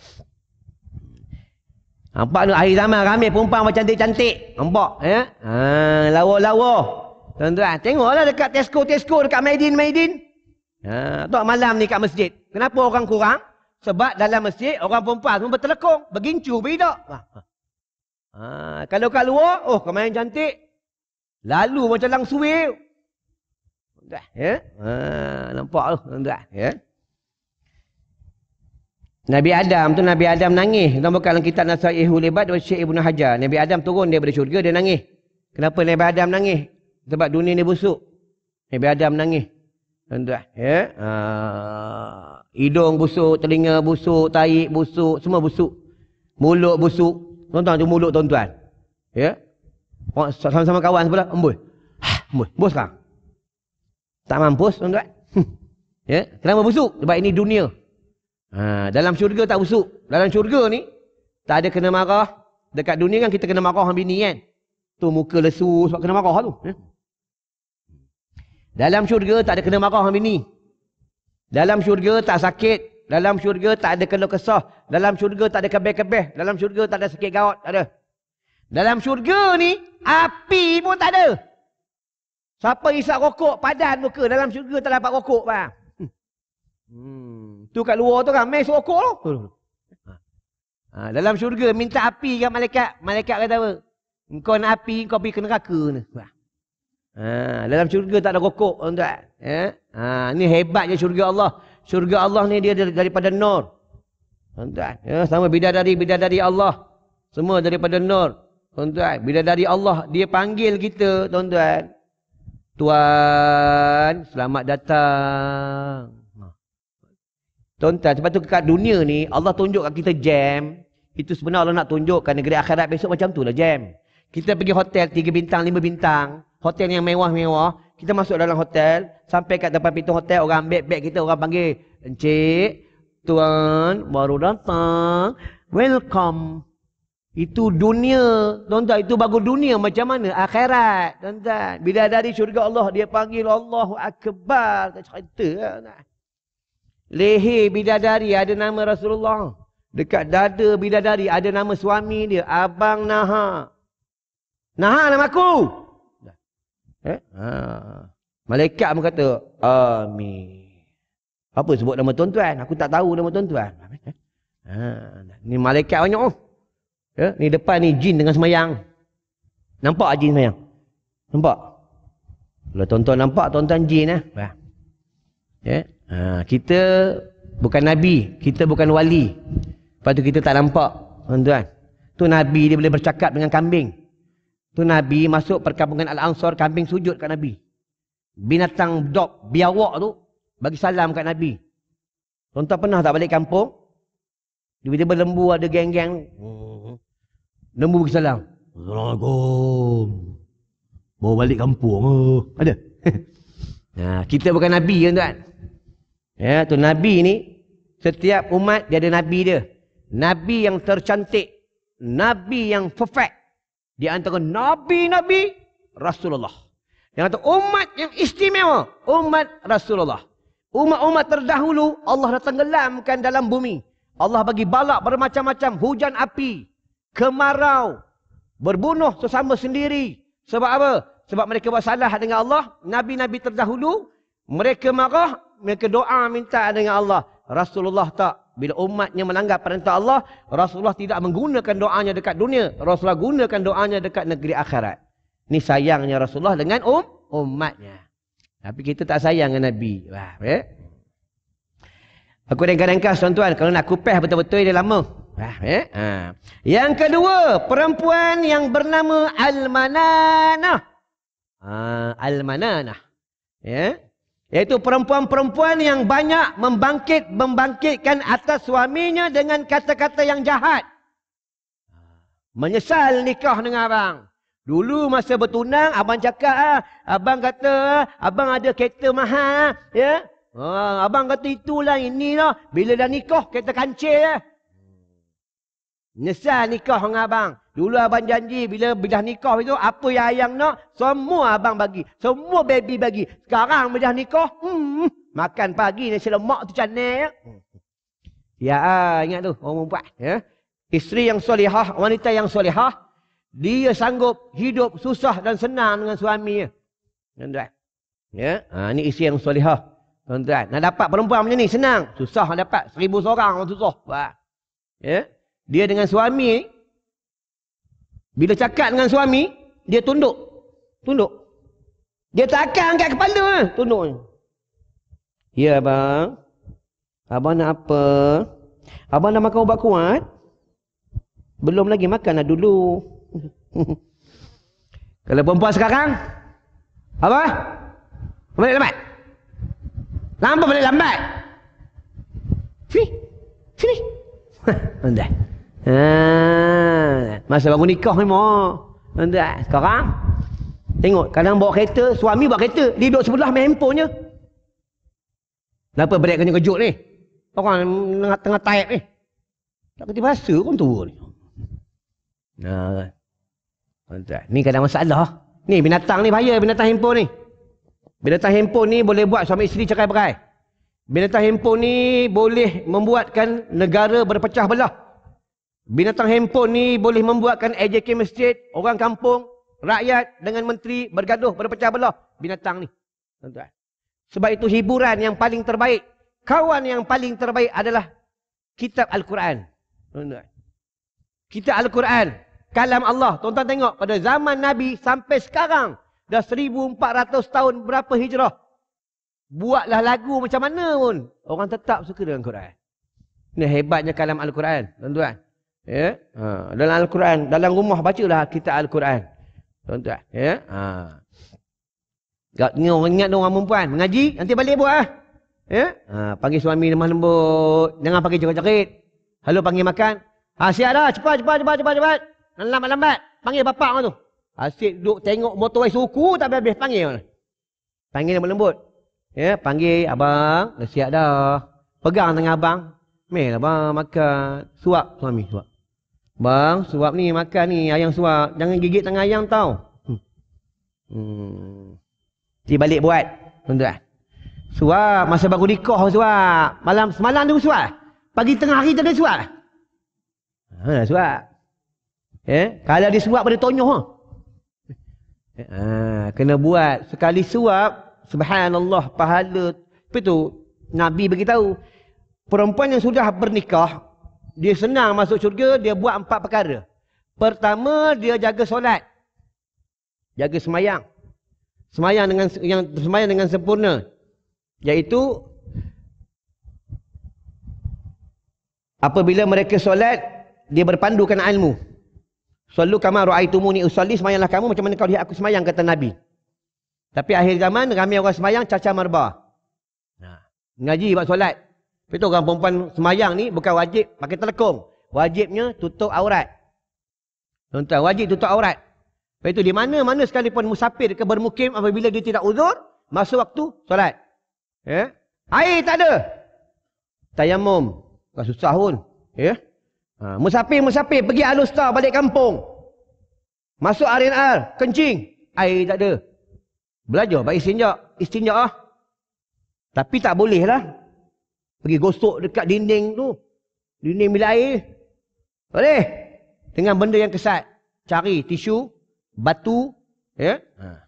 Nampak tu akhir zaman ramai perempuan macam cantik-cantik. Nampak? Ya? Ha, lawa-lawa. Tuan-tuan, tengoklah dekat Tesco-Tesco, dekat Maidin-Maidin. Ha, tu malam ni kat masjid. Kenapa orang kurang? Sebab dalam masjid orang perempuan semua bertelekong, bergincu, beridak. Ha, ha, kalau kat luar, oh kemain cantik. Lalu macam lang suwi. Ya? Ha, nampak tu, tuan-tuan. Ya? Nabi Adam tu, Nabi Adam nangis. Kita buka dalam kitab Nasaihul Ibad wa Syekh Ibnu Hajar. Nabi Adam turun daripada syurga, dia nangis. Kenapa Nabi Adam nangis? Sebab dunia ni busuk. Nabi Adam nangis. Tuan-tuan, ya? Ha, hidung busuk, telinga busuk, tahi busuk, semua busuk. Mulut busuk. Tuan-tuan tu mulut tuan-tuan. Ya? Sama-sama kawan sebelah, embus. Ha, embus, embus sekarang. Tak mampus, tuan-tuan. Ya? Kenapa busuk? Sebab ini dunia. Ha, dalam syurga tak busuk. Dalam syurga ni, tak ada kena marah. Dekat dunia kan kita kena marah dengan bini kan. Tu muka lesu sebab kena marah tu. Ya? Dalam syurga tak ada kena marah dengan bini. Dalam syurga tak sakit. Dalam syurga tak ada keluh kesah. Dalam syurga tak ada kebeh-kebeh. Dalam syurga tak ada sakit gaut. Tak ada. Dalam syurga ni, api pun tak ada. Siapa isap rokok, padan muka. Dalam syurga tak dapat rokok. Bang. Hmm. Tu kat luar tu kan, mes rokok tu. Ha, dalam syurga minta api kat malaikat. Malaikat kata apa? Engkau nak api, kau pergi ke neraka ni. Ha, dalam syurga tak ada rokok, tuan-tuan. Ya? Ha, ni hebatnya syurga Allah. Syurga Allah ni dia daripada nur. Tuan-tuan, ya, sama bidadari-bidadari Allah. Semua daripada nur. Tuan-tuan, bidadari Allah, dia panggil kita, tuan-tuan. Tuan, selamat datang. Tuan-tuan, sebab tu kat dunia ni, Allah tunjuk kat kita jam. Itu sebenarnya Allah nak tunjukkan negeri akhirat besok macam tu lah jam. Kita pergi hotel tiga bintang, lima bintang. Hotel yang mewah-mewah. Kita masuk dalam hotel. Sampai kat depan pintu hotel, orang ambil beg kita. Orang panggil, Encik, Tuan, baru datang. Welcome. Itu dunia. Tuan-tuan, itu bagus dunia macam mana? Akhirat. Tuan-tuan, bila dari syurga Allah, dia panggil Allahu Akbar. Tak cerita lah. Leher bidadari ada nama Rasulullah. Dekat dada bidadari ada nama suami dia. Abang Naha. Naha nama aku. Eh? Ha. Malaikat pun kata, amin. Apa sebut nama tuan-tuan? Aku tak tahu nama tuan-tuan. Ha. Ni malaikat banyak. Oh. Ya, ni depan ni jin dengan semayang. Nampak jin semayang? Nampak? Kalau tuan-tuan nampak, tuan-tuan jin lah. Ya. Ha, kita bukan Nabi, kita bukan wali. Lepas tu kita tak nampak, tuan-tuan. Tu Nabi dia boleh bercakap dengan kambing. Tu Nabi masuk perkampungan Al-Ansar, kambing sujud kat Nabi. Binatang dog, biawak tu, bagi salam kat Nabi. Tuan-tuan pernah tak balik kampung? Tiba-tiba lembu ada geng-geng. Lembu bagi salam. Assalamualaikum. Bawa balik kampung. Ada? Nah, kita bukan Nabi, tuan-tuan. Ya, tu Nabi ni, setiap umat dia ada Nabi dia. Nabi yang tercantik. Nabi yang perfect. Di antara Nabi-Nabi, Rasulullah. Yang kata umat yang istimewa, umat Rasulullah. Umat-umat terdahulu, Allah dah tenggelamkan dalam bumi. Allah bagi balak bermacam-macam, hujan api, kemarau, berbunuh sesama sendiri. Sebab apa? Sebab mereka buat salah dengan Allah. Nabi-Nabi terdahulu, mereka marah, mereka doa minta dengan Allah. Rasulullah tak. Bila umatnya melanggar perintah Allah, Rasulullah tidak menggunakan doanya dekat dunia. Rasulullah gunakan doanya dekat negeri akhirat. Ni sayangnya Rasulullah dengan um, umatnya. Tapi kita tak sayang dengan Nabi. Wah, eh? Aku ringkas-ringkas tuan-tuan. Kalau nak kupeh betul-betul dia lama. Wah, eh? Ha. Yang kedua, perempuan yang bernama Al-Mananah. Ha, Al-Mananah. Ya. Iaitu perempuan-perempuan yang banyak membangkit-membangkitkan atas suaminya dengan kata-kata yang jahat. Menyesal nikah dengan abang. Dulu masa bertunang, abang cakap, ah, abang kata, abang ada kereta mahal. Ya? Ah, abang kata itulah, inilah. Bila dah nikah, kereta kancil. Ya? Menyesal nikah dengan abang. Dulu abang janji bila bila nikah itu apa yang ayang nak semua abang bagi. Semua baby bagi. Sekarang bila nikah, hmm, makan pagi nasi lemak tu cantik ya. Ya, ah, ingat tu orang perempuan ya. Isteri yang solehah, wanita yang solehah, dia sanggup hidup susah dan senang dengan suaminya. Tuan-tuan. Ya, ha, ni isteri yang solehah. Tuan-tuan, nak dapat perempuan macam ni senang. Susah nak dapat seribu seorang orang susah. Wah. Ya. Dia dengan suami, bila cakap dengan suami, dia tunduk. Tunduk. Dia tak akan angkat kepala. Tunduk. Ya abang. Abang nak apa? Abang nak makan ubat kuat? Belum lagi makan lah dulu. Kalau perempuan sekarang, apa? Balik lambat. Lambat balik lambat. Sini. Sini. Dah. Ha, masa baru nikah memang. Tuan-tuan, sekarang tengok kadang bawa kereta, suami bawa kereta, dia duduk sebelah main handphonenya. Kenapa berat kejut-kejut ni? Orang tengah tengah type ni. Tak kerti bahasa pun tu ni. Nah. Tuan-tuan, ni kadang masalah. Ni binatang ni bahaya, binatang handphone ni. Binatang handphone ni boleh buat suami isteri cerai berai. Binatang handphone ni boleh membuatkan negara berpecah belah. Binatang handphone ni boleh membuatkan A J K masjid, orang kampung, rakyat dengan menteri bergaduh, berpecah belah. Binatang ni. Tuan-tuan. Sebab itu hiburan yang paling terbaik, kawan yang paling terbaik adalah kitab Al-Quran. Tuan-tuan. Kitab Al-Quran, kalam Allah. Tuan-tuan tengok pada zaman Nabi sampai sekarang dah seribu empat ratus tahun berapa hijrah. Buatlah lagu macam mana pun, orang tetap suka dengan Quran. Ini hebatnya kalam Al-Quran, tuan-tuan. Ya, ha, dalam Al-Quran, dalam rumah bacalah kitab Al-Quran. Tuan-tuan, ya. Ha. Ni orang ingat orang perempuan mengaji, nanti balik buat ah. Ya. Ha, panggil suami lemah lembut, jangan panggil cerit-cerit. Halo panggil makan. Ha, siap dah, cepat cepat cepat cepat cepat. Lambat-lambat, panggil bapak kau tu. Asyik duduk tengok motor suku tak habis panggil. Panggil lemah lembut. Ya, panggil abang, dah siap dah. Pegang tangan abang. Meh abang makan. Suap suami suap. Bang, suap ni makan ni, ayang suap. Jangan gigit tangan ayang tau. Hmm. Hmm. Dia balik buat, tuan-tuan. Suap, masa baru nikah suap. Malam semalam tu suap. Pagi tengah hari tak ada suap. Ha, suap. Eh, kalau dia suap pada tonyoh ha. Ha, kena buat sekali suap, subhanallah pahala. Apa tu? Nabi beritahu, perempuan yang sudah bernikah, dia senang masuk syurga, dia buat empat perkara. Pertama, dia jaga solat. Jaga semayang. Semayang dengan yang semayang dengan sempurna. Iaitu apabila mereka solat, dia berpandukan ilmu. Sallu kama ra'aitumuni usalli, semayanglah kamu macam mana kau lihat aku semayang, kata Nabi. Tapi akhir zaman ramai orang semayang caca marba. Nah, ngaji buat solat. Itu orang perempuan semayang ni bukan wajib pakai telekung. Wajibnya tutup aurat. Tuan-tuan, wajib tutup aurat. Lepas itu di mana-mana sekalipun musafir ke bermukim, apabila dia tidak uzur, masuk waktu solat. Ya? Air tak ada. Tayamum. Bukan susah pun. Ya? Ha, musafir-musafir pergi Alustar balik kampung. Masuk R N R, kencing. Air tak ada. Belajar baik istinja. Istinja lah. Tapi tak boleh lah. Pergi gosok dekat dinding tu. Dinding bilik air. Boleh. Dengan benda yang kesat. Cari tisu. Batu, ya, ha.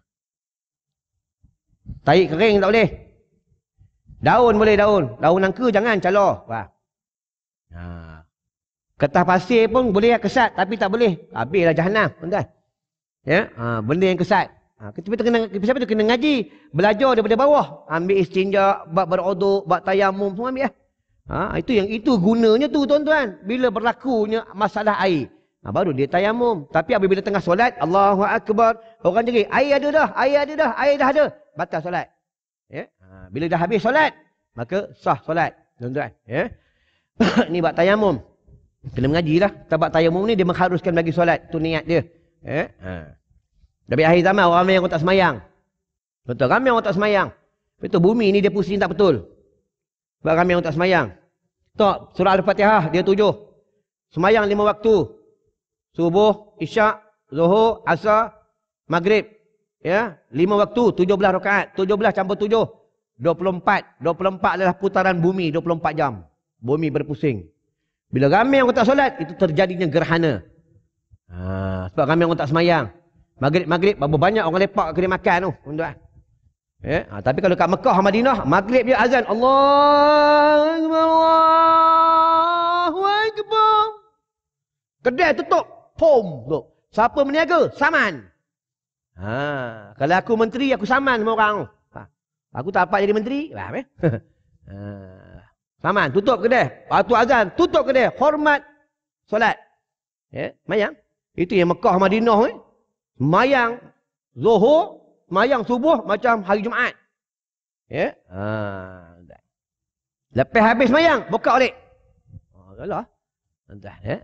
Tarik kering tak boleh. Daun boleh daun. Daun nangka jangan calor. Wah. Ha. Kertas pasir pun boleh kesat, tapi tak boleh. Habislah jahanam, tuan-tuan. Ya, ha. Benda yang kesat. Ha. Kita kena, siapa tu kena ngaji, belajar daripada bawah. Ambil istinja, bab beruduk, bab tayamum, semua ambil lah. Ha. Itu yang itu gunanya tu, tuan-tuan. Bila berlakunya masalah air. Ha, baru dia tayamum. Tapi apabila tengah solat, Allahu Akbar. Orang jadi, air ada dah, air ada dah, air dah ada. Batal solat. Ya? Ha, bila dah habis solat, maka sah solat. Tuan-tuan. Ya? Ni bab tayamum. Kena mengaji lah. Sebab tayamum ni dia mengharuskan bagi solat. Itu niat dia. Ya? Ha. Tapi akhir zaman, ramai yang tak semayang. Betul, ramai yang tak semayang. Betul, bumi ni dia pusing tak betul. Sebab ramai yang tak semayang. Tok, surah Al-Fatihah, dia tujuh. Semayang lima waktu. Subuh, isyak, zuhur, asar, maghrib. Ya, lima waktu, tujuh belas rakaat. tujuh belas campur tujuh. dua puluh empat. dua puluh empat adalah putaran bumi, dua puluh empat jam. Bumi berpusing. Bila ramai orang tak solat, itu terjadinya gerhana. Ha, sebab ramai orang tak semayang. Maghrib-maghrib, berapa banyak orang lepak kedai makan tu. Tuan-tuan. Ya, ha, tapi kalau kat Mekah, Madinah, maghrib dia azan. Allahu Akbar, Allahu Akbar. Kedai tutup. Pom. Siapa meniaga? Saman. Ha, kalau aku menteri, aku saman sama orang. Ha, aku tak dapat jadi menteri. Faham eh? Ha, saman. Tutup kedai. Waktu azan. Tutup kedai. Hormat solat. Ya, mayang. Itu yang Mekah, Madinah. Eh? Mayang. Zuhur. Mayang subuh macam hari Jumaat. Ya. Ha, lepas habis mayang, buka balik. Oh, yalah. Entah ya.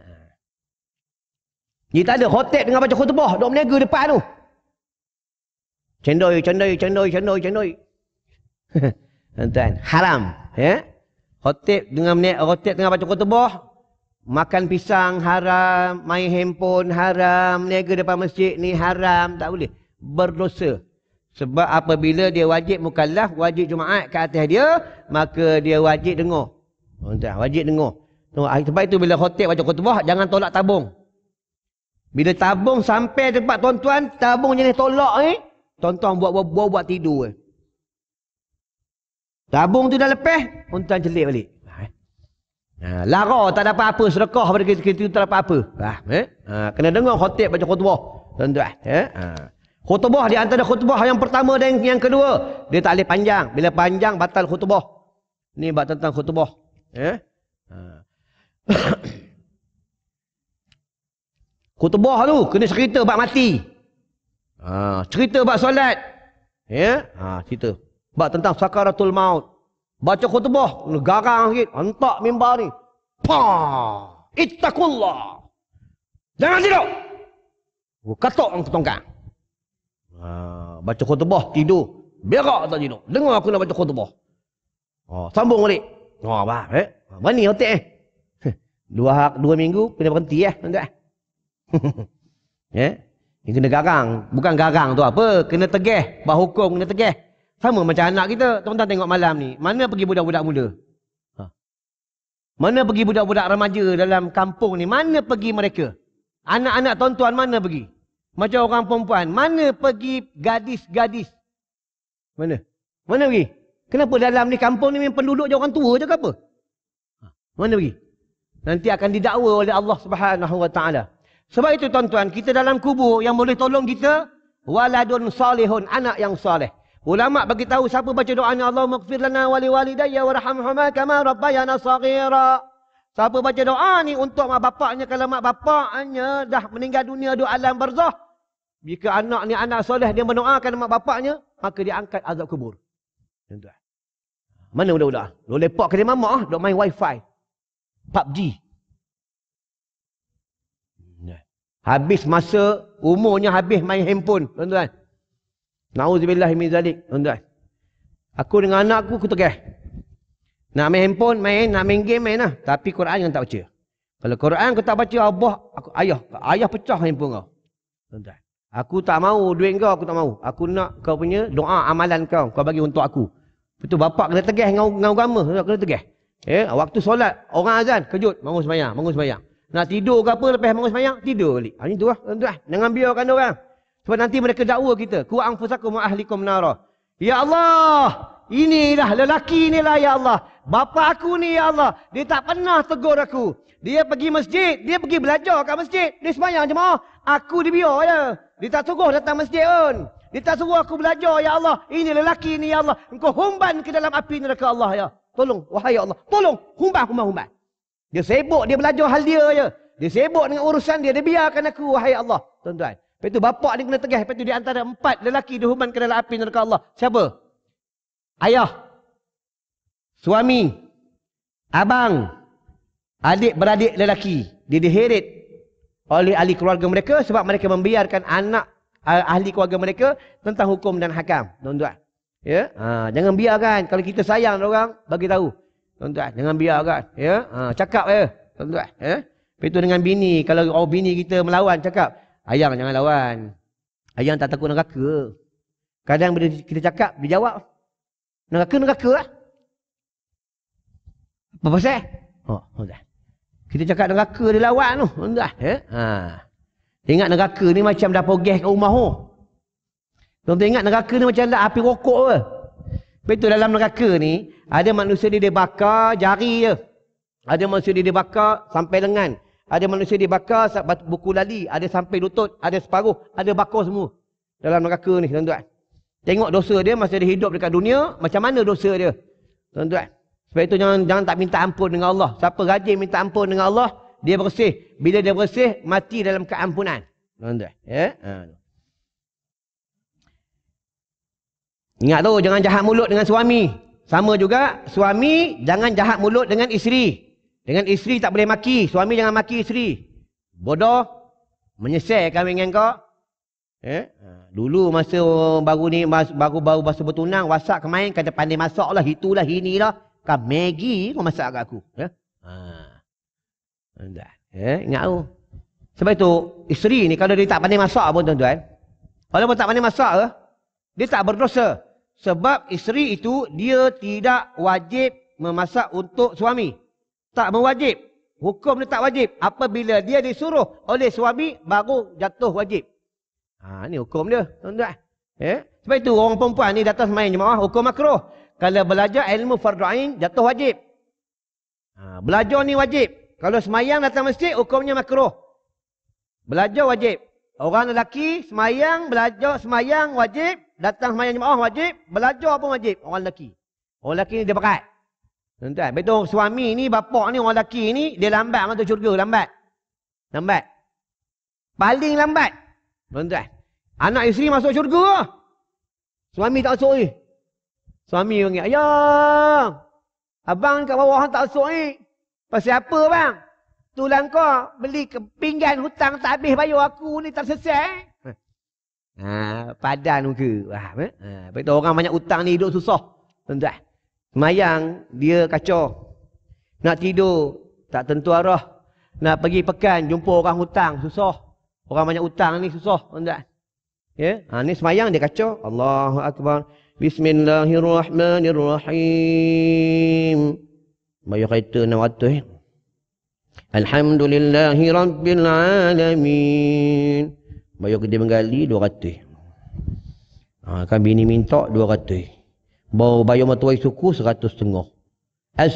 Ni tak ada khotib dengan baca khutbah, duk berniaga depan tu. Cendoi, cendoi, cendoi, cendoi, cendoi. Tuan, haram, ya. Khotib dengan khotib dengan baca khutbah, makan pisang haram, main handphone haram, berniaga depan masjid ni haram, tak boleh. Berdosa. Sebab apabila dia wajib mukallaf, wajib Jumaat ke atas dia, maka dia wajib dengar. Tuan, wajib dengar. Sebab itu bila khotib baca khutbah, jangan tolak tabung. Bila tabung sampai tempat tuan-tuan, tabung jenis tolak ni, eh, tuan-tuan buat-buat buat tidur. Eh. Tabung tu dah lepas, tuan-tuan celik balik. Ha, lara tak dapat apa, sedekah pada kita itu tak dapat apa. Ha, eh? Ha, kena dengar khotib baca khutbah. Tuan-tuan. Eh? Ha. Khutbah di antara khutbah yang pertama dan yang kedua, dia tak boleh panjang. Bila panjang, batal khutbah. Ni bab tentang khutbah. Eh? Ha. Khutbah tu kena cerita bab mati. Ha, cerita bab solat. Ya? Ha, cerita. Bab tentang sakaratul maut. Baca khutbah, garang sikit, hentak mimbar ni. Pa! Ittaqullah. Jangan tidur. Katok orang ketongkang. Ha, baca khutbah tidur. Berak tak tidur. Dengar aku nak baca khutbah. Ha, sambung balik. Ha, bah, eh. Berani hotel eh. Dua dua minggu kena berhenti eh, tuan-tuan. Ya, ini kena garang. Bukan garang tu apa, kena tegeh. Bahukum kena tegeh. Sama macam anak kita. Tuan-tuan tengok malam ni, mana pergi budak-budak muda? Ha. Mana pergi budak-budak remaja dalam kampung ni? Mana pergi mereka? Anak-anak tuan-tuan mana pergi? Macam orang perempuan, mana pergi gadis-gadis? Mana? Mana pergi? Kenapa dalam ni kampung ni memang penduduk je orang tua je ke apa? Ha. Mana pergi? Nanti akan didakwa oleh Allah Subhanahu Wa Taala. Sebab itu tuan-tuan, kita dalam kubur yang boleh tolong kita, waladun salihun, anak yang saleh. Ulama bagi tahu siapa baca doa ni, Allahumma ighfir lana wa liwalidayya warhamhuma kama rabbayana saghira. Siapa baca doa ni untuk mak bapaknya, kalau mak bapaknya dah meninggal dunia di alam barzah, jika anak ni anak soleh, dia mendoakan mak bapaknya, maka dia angkat azab kubur. Tuan-tuan. Mana budak-budak? Duk lepak kedai mamak, duk main wifi. P U B G. Habis masa, umurnya habis main handphone, tuan-tuan. Na'udzubillahi min zalik, tuan-tuan. Aku dengan anak aku, aku tegah. Nak main handphone, main. Nak main game, main lah. Tapi Quran yang tak baca. Kalau Quran kau tak baca, abah, aku, ayah, ayah pecah handphone kau. Tuan-tuan. Aku tak mau duit kau, aku tak mau. Aku nak kau punya doa amalan kau, kau bagi untuk aku. Betul, bapak kena tegah dengan agama, kena tegah. Eh, waktu solat, orang azan, kejut, bangun sembahyang, bangun sembahyang. Nak tidur ke apa, lepas bangun sembahyang, tidur balik. Ha, itu lah, tuan-tuan. Jangan biarkan orang. Sebab nanti mereka dakwa kita. Ku anfusakum wa ahlikum nara. Ya Allah, inilah lelaki inilah ya Allah. Bapa aku ni ya Allah, dia tak pernah tegur aku. Dia pergi masjid, dia pergi belajar kat masjid. Dia sembahyang jemaah. Aku dia biar je. Dia tak suruh datang masjid pun. Dia tak suruh aku belajar ya Allah. Ini lelaki ni ya Allah. Engkau humban ke dalam api neraka Allah ya. Tolong, wahai ya Allah. Tolong, humban, humban, humban. Dia sibuk, dia belajar hal dia je. Dia sibuk dengan urusan dia. Dia biarkan aku, wahai Allah. Tuan-tuan. Lepas itu bapak ni kena tegah. Lepas itu di antara empat lelaki dihumban ke dalam api neraka Allah. Siapa? Ayah. Suami. Abang. Adik-beradik lelaki. Dia diheret oleh ahli keluarga mereka sebab mereka membiarkan anak ahli keluarga mereka tentang hukum dan hakam. Tuan-tuan. Ya? Ha, jangan biarkan. Kalau kita sayang orang, bagi tahu. Tuan-tuan, jangan biarkan. Ya? Ha, cakap ya. Tuan-tuan. Ya? Itu dengan bini. Kalau oh, bini kita melawan, cakap. Ayang jangan lawan. Ayang tak takut neraka. Kadang bila kita cakap, dia jawab. Neraka-neraka lah. Apa pasal? Oh, tuan-tuan. Kita cakap neraka dia lawan tu. Tuan-tuan. Ya? Ha. Ingat neraka ni macam dah pogeh kat rumah tu. Tuan-tuan ingat neraka ni macam dah api rokok ke? Betul dalam neraka ni, ada manusia dia dibakar jari je. Ada manusia dia dibakar sampai lengan. Ada manusia dibakar buku lali. Ada sampai lutut. Ada separuh. Ada bakar semua. Dalam neraka ni, tuan-tuan. Tengok dosa dia masa dia hidup dekat dunia. Macam mana dosa dia. Tuan-tuan. Sebab itu jangan, jangan tak minta ampun dengan Allah. Siapa rajin minta ampun dengan Allah, dia bersih. Bila dia bersih, mati dalam keampunan. Tuan-tuan. Ya? Ha. Ingat tu, jangan jahat mulut dengan suami. Sama juga, suami jangan jahat mulut dengan isteri. Dengan isteri tak boleh maki. Suami jangan maki isteri. Bodoh. Menyesal kahwin dengan kau. Eh? Dulu masa baru ni, baru-baru masa bertunang, WhatsApp kemain, kata pandai masak lah, itulah, inilah. Kau Maggi kau masak kat aku. Ya? Ha. Eh? Ingat tu. Sebab itu, isteri ni kalau dia tak pandai masak pun tuan-tuan. Walaupun tak pandai masak ke, dia tak berdosa. Sebab isteri itu, dia tidak wajib memasak untuk suami. Tak mewajib. Hukum dia tak wajib. Apabila dia disuruh oleh suami, baru jatuh wajib. Ha, ni hukum dia, tuan-tuan. Eh? Sebab itu orang perempuan ni datang semain jemaah, hukum makruh. Kalau belajar ilmu fardu ain, jatuh wajib. Ha, belajar ni wajib. Kalau semayang datang masjid, hukumnya makruh. Belajar wajib. Orang lelaki semayang, belajar semayang wajib. Datang semayang jemaah wajib. Belajar pun wajib. Orang lelaki. Orang lelaki ni dia berat. Tuan-tuan, betul suami ni, bapak ni, orang lelaki ni, dia lambat masuk syurga. Lambat. Lambat. Paling lambat. Tuan-tuan. Anak isteri masuk syurga. Suami tak masuk ni. Suami panggil, ayah. Abang kat bawah tak masuk ni. Pasal apa bang? Tulang kau beli ke pinggan hutang tak habis bayar aku ni tak selesai. Ha, padan muka. Wah, ha, betul orang banyak hutang ni hidup susah. Tuan-tuan. Semayang, dia kacau. Nak tidur, tak tentu arah. Nak pergi pekan, jumpa orang hutang, susah. Orang banyak hutang ni susah. Tuan-tuan. Ya? Ha, ni semayang, dia kacau. Allahu Akbar. Bismillahirrahmanirrahim. Bayar kereta enam ratus. Alhamdulillahi Rabbil Alamin. Bayar kedai menggali dua ratus. Ha, kan bini minta dua ratus. Baru bayar matuai suku seratus setengah.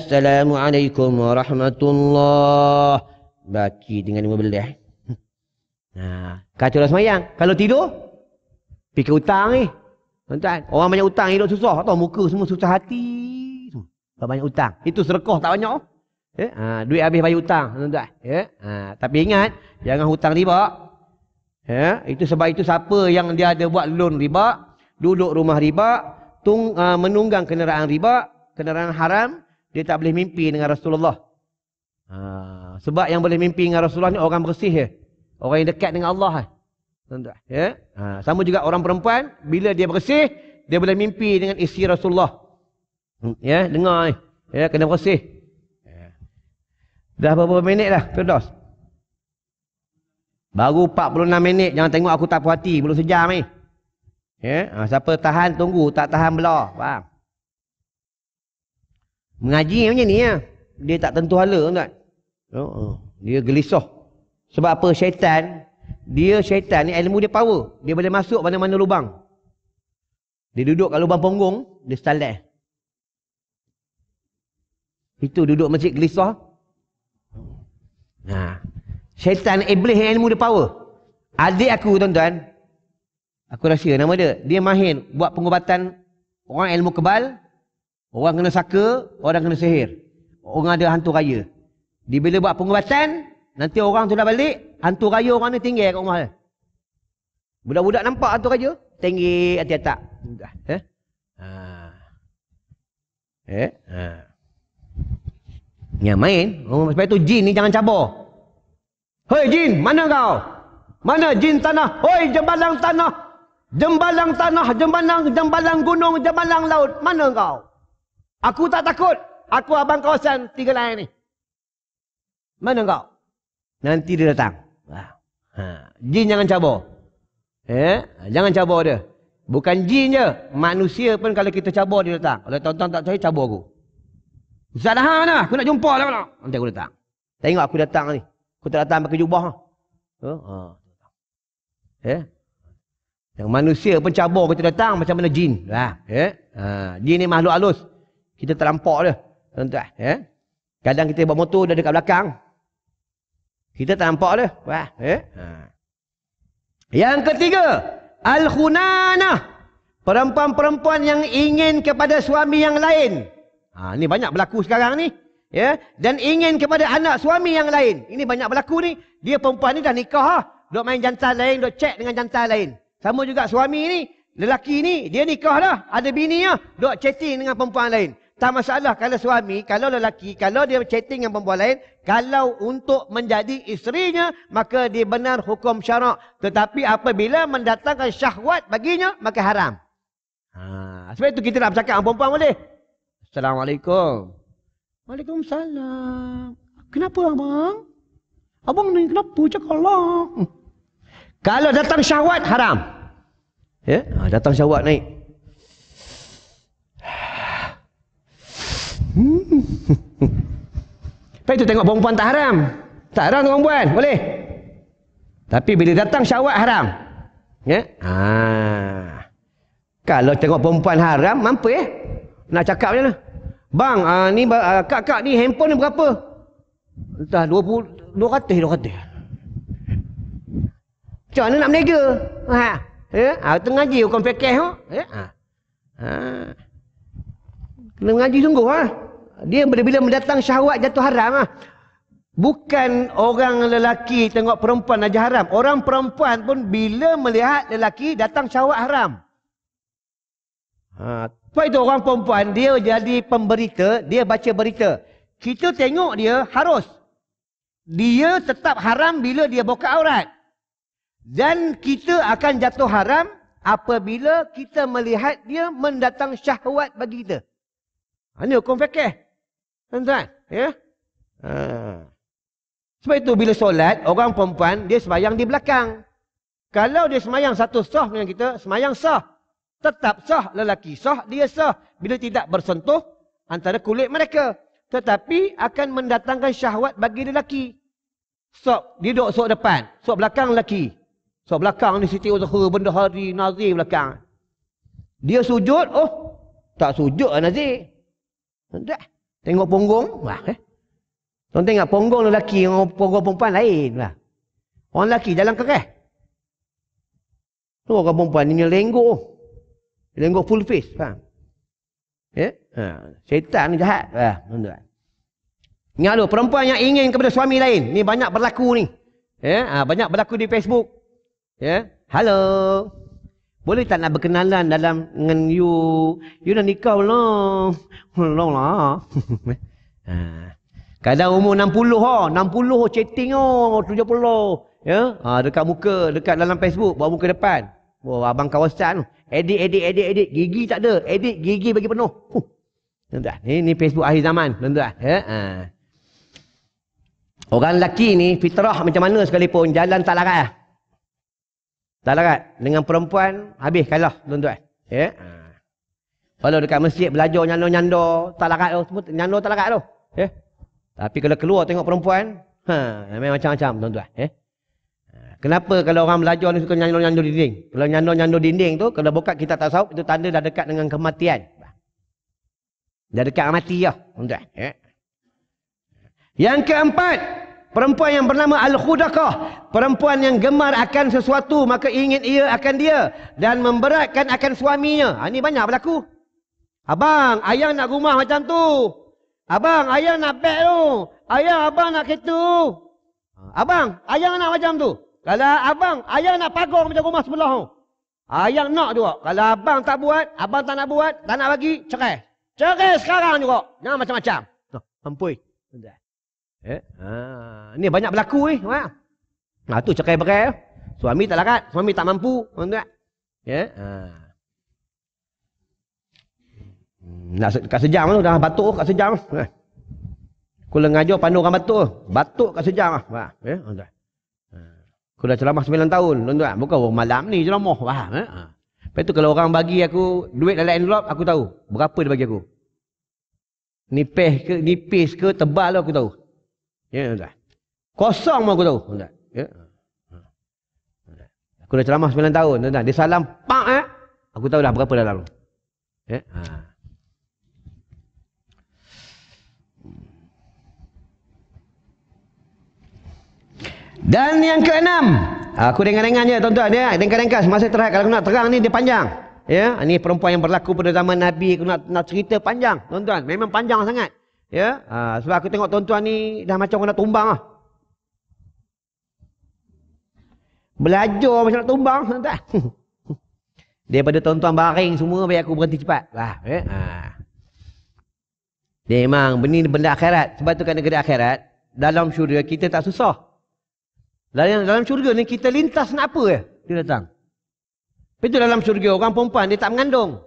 Assalamualaikum warahmatullahi. Baki dengan lima belas. Nah, kacau dah semayang. Kalau tidur, fikir hutang ni. Tuan-tuan, orang banyak hutang hidup susah. Tahu muka semua susah hati. Sebab banyak hutang. Itu sedekah tak banyak. Ya? Ha, duit habis bayar hutang. Tuan-tuan. Ya? Ha, tapi ingat, jangan hutang riba. Ya? Itu sebab itu siapa yang dia ada buat loan riba, duduk rumah riba, tung, uh, menunggang kenderaan riba, kenderaan haram, dia tak boleh mimpi dengan Rasulullah. Ha, sebab yang boleh mimpi dengan Rasulullah ni orang bersih ya. Orang yang dekat dengan Allah. Tuan-tuan, ya? Ha, sama juga orang perempuan, bila dia bersih, dia boleh mimpi dengan isteri Rasulullah. Ya, dengar ni. Ya, kena bersih. Ya. Dah berapa minit dah, Firdaus? Baru empat puluh enam minit, jangan tengok aku tak puas hati, belum sejam ni. Ya, ha, siapa tahan tunggu, tak tahan belah. Faham? Mengaji macam ni ya. Dia tak tentu hala, tuan-tuan. Oh, dia gelisah. Sebab apa? Syaitan, dia syaitan ni ilmu dia power. Dia boleh masuk mana-mana lubang. Dia duduk kat lubang punggung, dia start. Itu duduk masjid gelisah. Nah, syaitan iblis yang ilmu dia power. Adik aku tuan-tuan, aku rahsia nama dia, dia mahir buat pengubatan orang ilmu kebal, orang kena saka, orang kena sihir, orang ada hantu raya. Dia bila buat pengubatan, nanti orang tu dah balik, hantu raya orang ni tinggal kat rumah dia. Budak-budak nampak hantu raya, tinggi atas-atas. Eh? Ha. Eh? Ha. Yang main, oh, sebab itu jin ni jangan cabar. Hei jin, mana kau? Mana jin tanah? Hoi jembalang tanah. Jembalang tanah, jembalang, jembalang gunung, jembalang laut. Mana kau? Aku tak takut. Aku abang kawasan tiga lain ni. Mana kau? Nanti dia datang. Ha. Jin jangan cabar. Eh? Jangan cabar dia. Bukan jin je. Manusia pun kalau kita cabar dia datang. Kalau tuan-tuan tak percaya, cabar aku. Ustaz dah mana? Aku nak jumpa lah mana? Nanti aku datang. Tengok aku datang ni. Aku tak datang pakai jubah. Oh, ha. Eh? Yang manusia pun cabar kita datang macam mana jin. Lah, eh? Ha. Jin ni makhluk halus. Kita tak nampak dia. Tuan-tuan, eh? Kadang kita bawa motor dia dekat belakang. Kita tak nampak dia. Wah, eh? Ha. Yang ketiga, al-khunanah. Perempuan-perempuan yang ingin kepada suami yang lain. Ha, ni banyak berlaku sekarang ni. Ya, dan ingin kepada anak suami yang lain. Ini banyak berlaku ni. Dia perempuan ni dah nikah ha. Duk main jantan lain, duk chat dengan jantan lain. Sama juga suami ni, lelaki ni, dia nikah dah, ada bini ah, duk chatting dengan perempuan lain. Tak masalah kalau suami, kalau lelaki, kalau dia chatting dengan perempuan lain, kalau untuk menjadi isterinya, maka dia benar hukum syarak. Tetapi apabila mendatangkan syahwat baginya, maka haram. Ha, sebab itu kita nak bercakap dengan perempuan boleh. Assalamualaikum. Waalaikumsalam. Kenapa abang? Abang ni kenapa cakap lah? Hmm. Kalau datang syahwat, haram. Ya? Ha, datang syahwat naik. Hmm. Lepas itu tengok perempuan tak haram. Tak haram tengok perempuan, boleh. Tapi bila datang syahwat, haram. Ya? Ha. Kalau tengok perempuan haram, mampu ya? Nak cakap macam mana? Bang, uh, ni uh, kak-kak ni handphone ni berapa? Entah dua puluh, dua ratus, dua ratus. Macam mana nak meniaga? Ha. Ya? Ha, tengah ngaji hukum fikih tu. Ya? Ha. Ha. Kena mengaji sungguh ha. Dia bila-bila mendatang syahwat jatuh haram ha. Bukan orang lelaki tengok perempuan aja haram. Orang perempuan pun bila melihat lelaki datang syahwat haram. Ha. Sebab itu orang perempuan, dia jadi pemberita, dia baca berita. Kita tengok dia harus. Dia tetap haram bila dia buka aurat. Dan kita akan jatuh haram apabila kita melihat dia mendatang syahwat bagi kita. Ini hukum fikih. Tuan-tuan, ya? Ha. Sebab itu bila solat, orang perempuan, dia sembahyang di belakang. Kalau dia sembahyang satu sah dengan kita, sembahyang sah. Tetap sah lelaki sah, dia sah. Bila tidak bersentuh antara kulit mereka. Tetapi akan mendatangkan syahwat bagi lelaki. Sok, dia duduk sok depan. Sok belakang lelaki. Sok belakang ni Siti Uzhur, Benda Hari, Nazir belakang. Dia sujud, oh. Tak sujud lah Nazir. Dah. Tengok punggung. Wah, eh. Tuan tengok punggung lelaki dengan punggung perempuan lain lah. Orang lelaki jalan keras. Tu orang perempuan ni lenggok. Lenggok full face. Faham? Ya? Ha. Syaitan ni jahat. Ha. Tuan-tuan. Ingat tu, perempuan yang ingin kepada suami lain. Ni banyak berlaku ni. Ya? Ha. Banyak berlaku di Facebook. Ya? Halo. Boleh tak nak berkenalan dalam dengan you? You dah nikah lah. Belum lah. Ha. Kadang umur enam puluh oh, enam puluh chatting oh, tujuh puluh. Ya? Ha, dekat muka, dekat dalam Facebook, bawa muka depan. Oh, abang kawasan tu. Edit, edit, edit, edit. Gigi tak ada. Edit, gigi bagi penuh. Huh. Tuan-tuan, ni, ni Facebook akhir zaman. Tuan-tuan. Ya? Ha. Orang lelaki ni, fitrah macam mana sekalipun, jalan tak larat lah. Tak larat. Dengan perempuan, habis kalah. Tuan-tuan. Ya? Ha. Kalau dekat masjid belajar nyandor-nyandor, tak larat tu. Semua nyandor tak larat tu. Ya? Tapi kalau keluar tengok perempuan, ha, memang macam-macam. Tuan-tuan. Ya? Kenapa kalau orang belajar ni suka nyandor-nyandor dinding? Kalau nyandor-nyandor dinding tu, kalau buka kitab tasawuf, itu tanda dah dekat dengan kematian. Dah dekat mati lah. Ya. Yang keempat, perempuan yang bernama Al-Khudaqah. Perempuan yang gemar akan sesuatu, maka ingin ia akan dia. Dan memberatkan akan suaminya. Ha, ini banyak berlaku. Abang, ayang nak rumah macam tu. Abang, ayang nak beg tu. Ayang, abang nak kereta tu. Abang, ayang nak macam tu. Kalau abang, ayang nak pagar macam rumah sebelah tu. Ayang nak juga. Kalau abang tak buat, abang tak nak buat, tak nak bagi, cerai. Cerai sekarang juga. Nah, macam-macam. Oh, ampui. Eh? Ha, ni banyak berlaku ni. Ha. Nah, tu cerai-berai. Suami tak larat, suami tak mampu. Ya? Yeah? Ha. Nak kat sejam tu, dah batuk kat sejam. Ha. Aku ngajar pandu orang batuk. Batuk kat sejam. Ha. Ya? Ha. Aku dah ceramah sembilan tahun, tuan-tuan. Bukan oh, malam ni ceramah. Faham? Eh? Ha. Lepas tu kalau orang bagi aku duit dalam envelope, aku tahu. Berapa dia bagi aku. Nipis ke, nipis ke, tebal lah aku tahu. Ya, tuan-tuan. Kosong pun aku tahu. Tuan-tuan. Ya. Aku dah ceramah sembilan tahun, tuan-tuan. Dia salam, pak eh. Aku tahu dah berapa dalam. Ya. Ha. Dan yang keenam, aku dengar-dengar je tuan-tuan dia, ringkas-ringkas masa terhad kalau aku nak terang ni dia panjang. Ya, ini perempuan yang berlaku pada zaman Nabi, aku nak nak cerita panjang, tuan-tuan. Memang panjang sangat. Ya, ha, sebab aku tengok tuan-tuan ni dah macam orang nak tumbang ah. Belajar macam nak tumbang, tuan-tuan. Daripada tuan-tuan baring semua biar aku berhenti cepat. Wah, ya. Ha. Dia memang benda benda akhirat. Sebab tu kat negeri akhirat, dalam syurga kita tak susah. Dalam, dalam syurga ni kita lintas nak apa ya? Dia datang. Lepas tu dalam syurga orang perempuan dia tak mengandung.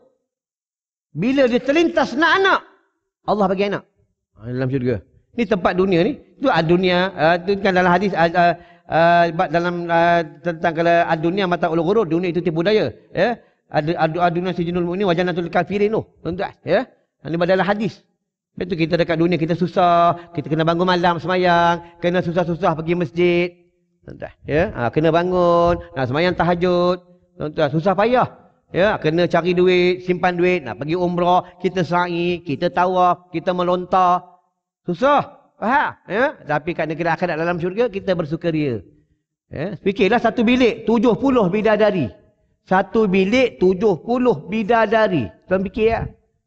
Bila dia terlintas nak anak, Allah bagi anak. Dalam syurga. Ni tempat dunia ni. Tu ad dunia, uh, tu kan dalam hadis uh, uh, uh, dalam uh, tentang kalau ad dunia mata ul ghurur, dunia itu tipu daya. Ya. Ad ad dunia sijinul mu'min wa jannatul kafirin tu. Tuan-tuan, ya. Ini dalam hadis. Lepas tu kita dekat dunia kita susah, kita kena bangun malam semayang, kena susah-susah pergi masjid. Tuan-tuan, ya, ha, kena bangun, nak semayang tahajud, tuan-tuan, susah payah, ya, kena cari duit, simpan duit, nak pergi umrah, kita sa'i, kita tawaf, kita melontar, susah, faham, ya, tapi kat negeri akhirat dalam syurga kita bersukaria, ya, fikirlah satu bilik tujuh puluh bidadari, satu bilik tujuh puluh bidadari, tuan fikir ya,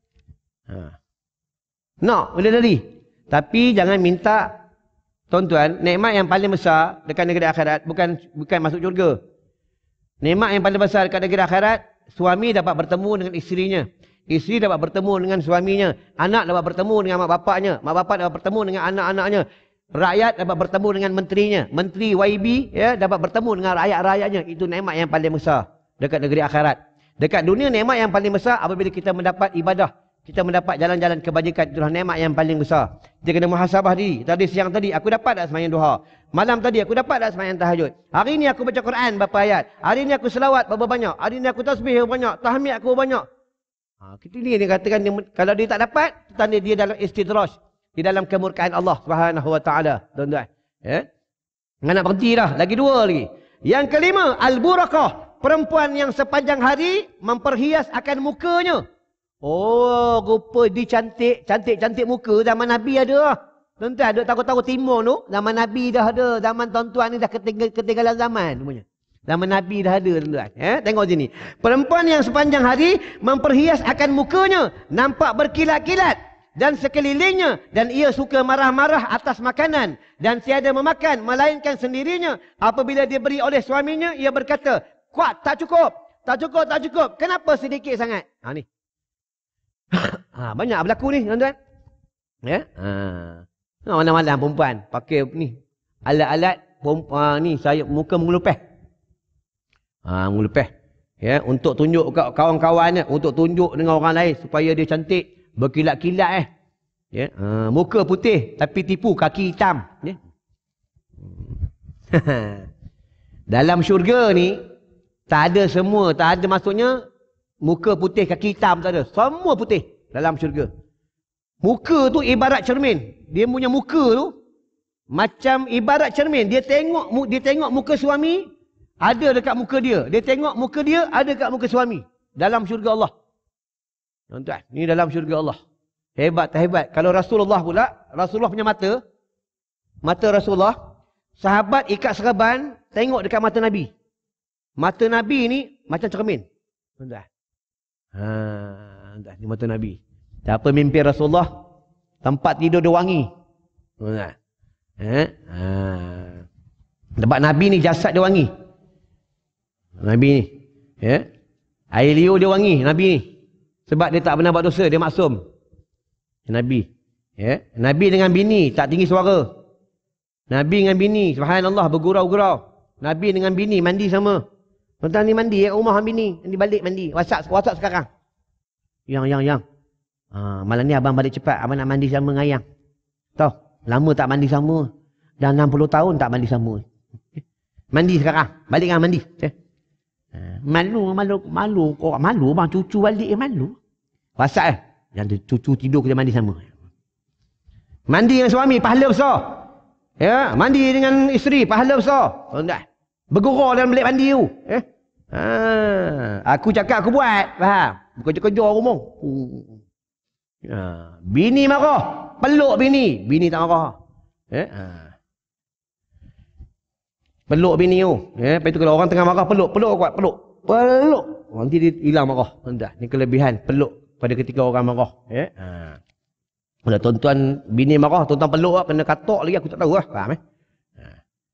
ha. Nak bidadari, tapi jangan minta. Tuan-tuan, nikmat yang paling besar dekat negeri akhirat bukan bukan masuk syurga. Nikmat yang paling besar dekat negeri akhirat, suami dapat bertemu dengan isterinya. Isteri dapat bertemu dengan suaminya. Anak dapat bertemu dengan mak bapaknya. Mak bapak dapat bertemu dengan anak-anaknya. Rakyat dapat bertemu dengan menterinya. Menteri Y B ya, dapat bertemu dengan rakyat-rakyatnya. Itu nikmat yang paling besar dekat negeri akhirat. Dekat dunia, nikmat yang paling besar apabila kita mendapat ibadah. Kita mendapat jalan-jalan kebajikan. Itulah nikmat yang paling besar. Kita kena muhasabah diri. Tadi siang tadi aku dapat tak sembahyang duha? Malam tadi aku dapat tak sembahyang tahajud? Hari ini aku baca Quran berapa ayat? Hari ini aku selawat berapa banyak? Hari ini aku tasbih berapa banyak? Tahmid aku berapa banyak? Ha, kita ni dia katakan dia, kalau dia tak dapat, tanda dia dalam istidraj, di dalam kemurkaan Allah Subhanahu wa taala. Tuan-tuan, ya. Enggak nak berhenti dah. Lagi dua lagi. Yang kelima, al-burakah. Perempuan yang sepanjang hari memperhias akan mukanya. Oh, rupa dia cantik, cantik-cantik muka zaman Nabi ada. Tuan-tuan, duk tahu-tahu timur tu, zaman Nabi dah ada, zaman tuan-tuan ni dah keting- ketinggalan zaman semuanya. Zaman Nabi dah ada, tuan-tuan. Eh, tengok sini. Perempuan yang sepanjang hari memperhias akan mukanya, nampak berkilat-kilat dan sekelilingnya, dan ia suka marah-marah atas makanan dan tiada memakan melainkan sendirinya. Apabila dia beri oleh suaminya, ia berkata, kuat, tak cukup, tak cukup, tak cukup. Kenapa sedikit sangat? Ha ni. ha, banyak berlaku ni, tuan-tuan. Ya? Ha. Ha, malam-malam perempuan pakai ni alat-alat uh, ni saya muka mengelupeh. Ha, mengelupeh. Ya, untuk tunjuk kat kawan-kawannya, untuk tunjuk dengan orang lain supaya dia cantik, berkilat-kilat eh. Ya, ha, muka putih tapi tipu kaki hitam, ya. Dalam syurga ni tak ada semua, tak ada maksudnya muka putih kaki hitam tak ada. Semua putih dalam syurga. Muka tu ibarat cermin. Dia punya muka tu macam ibarat cermin. Dia tengok dia tengok muka suami ada dekat muka dia. Dia tengok muka dia ada dekat muka suami. Dalam syurga Allah. Tuan-tuan, ni dalam syurga Allah. Hebat tak hebat. Kalau Rasulullah pula, Rasulullah punya mata, mata Rasulullah, sahabat ikat serban, tengok dekat mata Nabi. Mata Nabi ni macam cermin. Tuan-tuan. Ha, tuan-tuan, ni mata Nabi. Siapa mimpi Rasulullah, tempat tidur dia wangi. Ha. Ha. Tempat Nabi ni jasad dia wangi. Nabi ni. Ya. Air liur dia wangi, Nabi ni. Sebab dia tak pernah buat dosa, dia maksum. Nabi. Ya. Nabi dengan bini tak tinggi suara. Nabi dengan bini, subhanallah, bergurau-gurau. Nabi dengan bini mandi sama. Tuan-tuan ni mandi, ya, rumah bini. Nanti balik mandi. WhatsApp, WhatsApp sekarang. Yang, yang, yang. Ha, malam ni abang balik cepat. Abang nak mandi sama dengan Ayang. Tahu? Lama tak mandi sama. Dah enam puluh tahun tak mandi sama. Mandi sekarang. Balik kan mandi. Ha, malu, malu, malu. Kau malu bang. Cucu balik eh, malu. WhatsApp eh. Yang cucu tidur kita mandi sama. Mandi dengan suami, pahala besar. Ya, mandi dengan isteri, pahala besar. Tuan-tuan. Bergurau dalam bilik mandi tu. Eh? Ha, aku cakap aku buat. Faham? Kerja-kerja rumah. Uh. Ha, bini marah, peluk bini, bini tak marah. Eh? Ha. Peluk bini tu. Eh? Lepas tu kalau orang tengah marah, peluk, peluk kuat, peluk. Peluk. Nanti dia hilang marah. Entah, ni kelebihan peluk pada ketika orang marah. Eh? Ha. Kalau tuan-tuan bini marah, tuan-tuan peluk lah, kena katok lagi, aku tak tahu lah. Faham eh? Ha.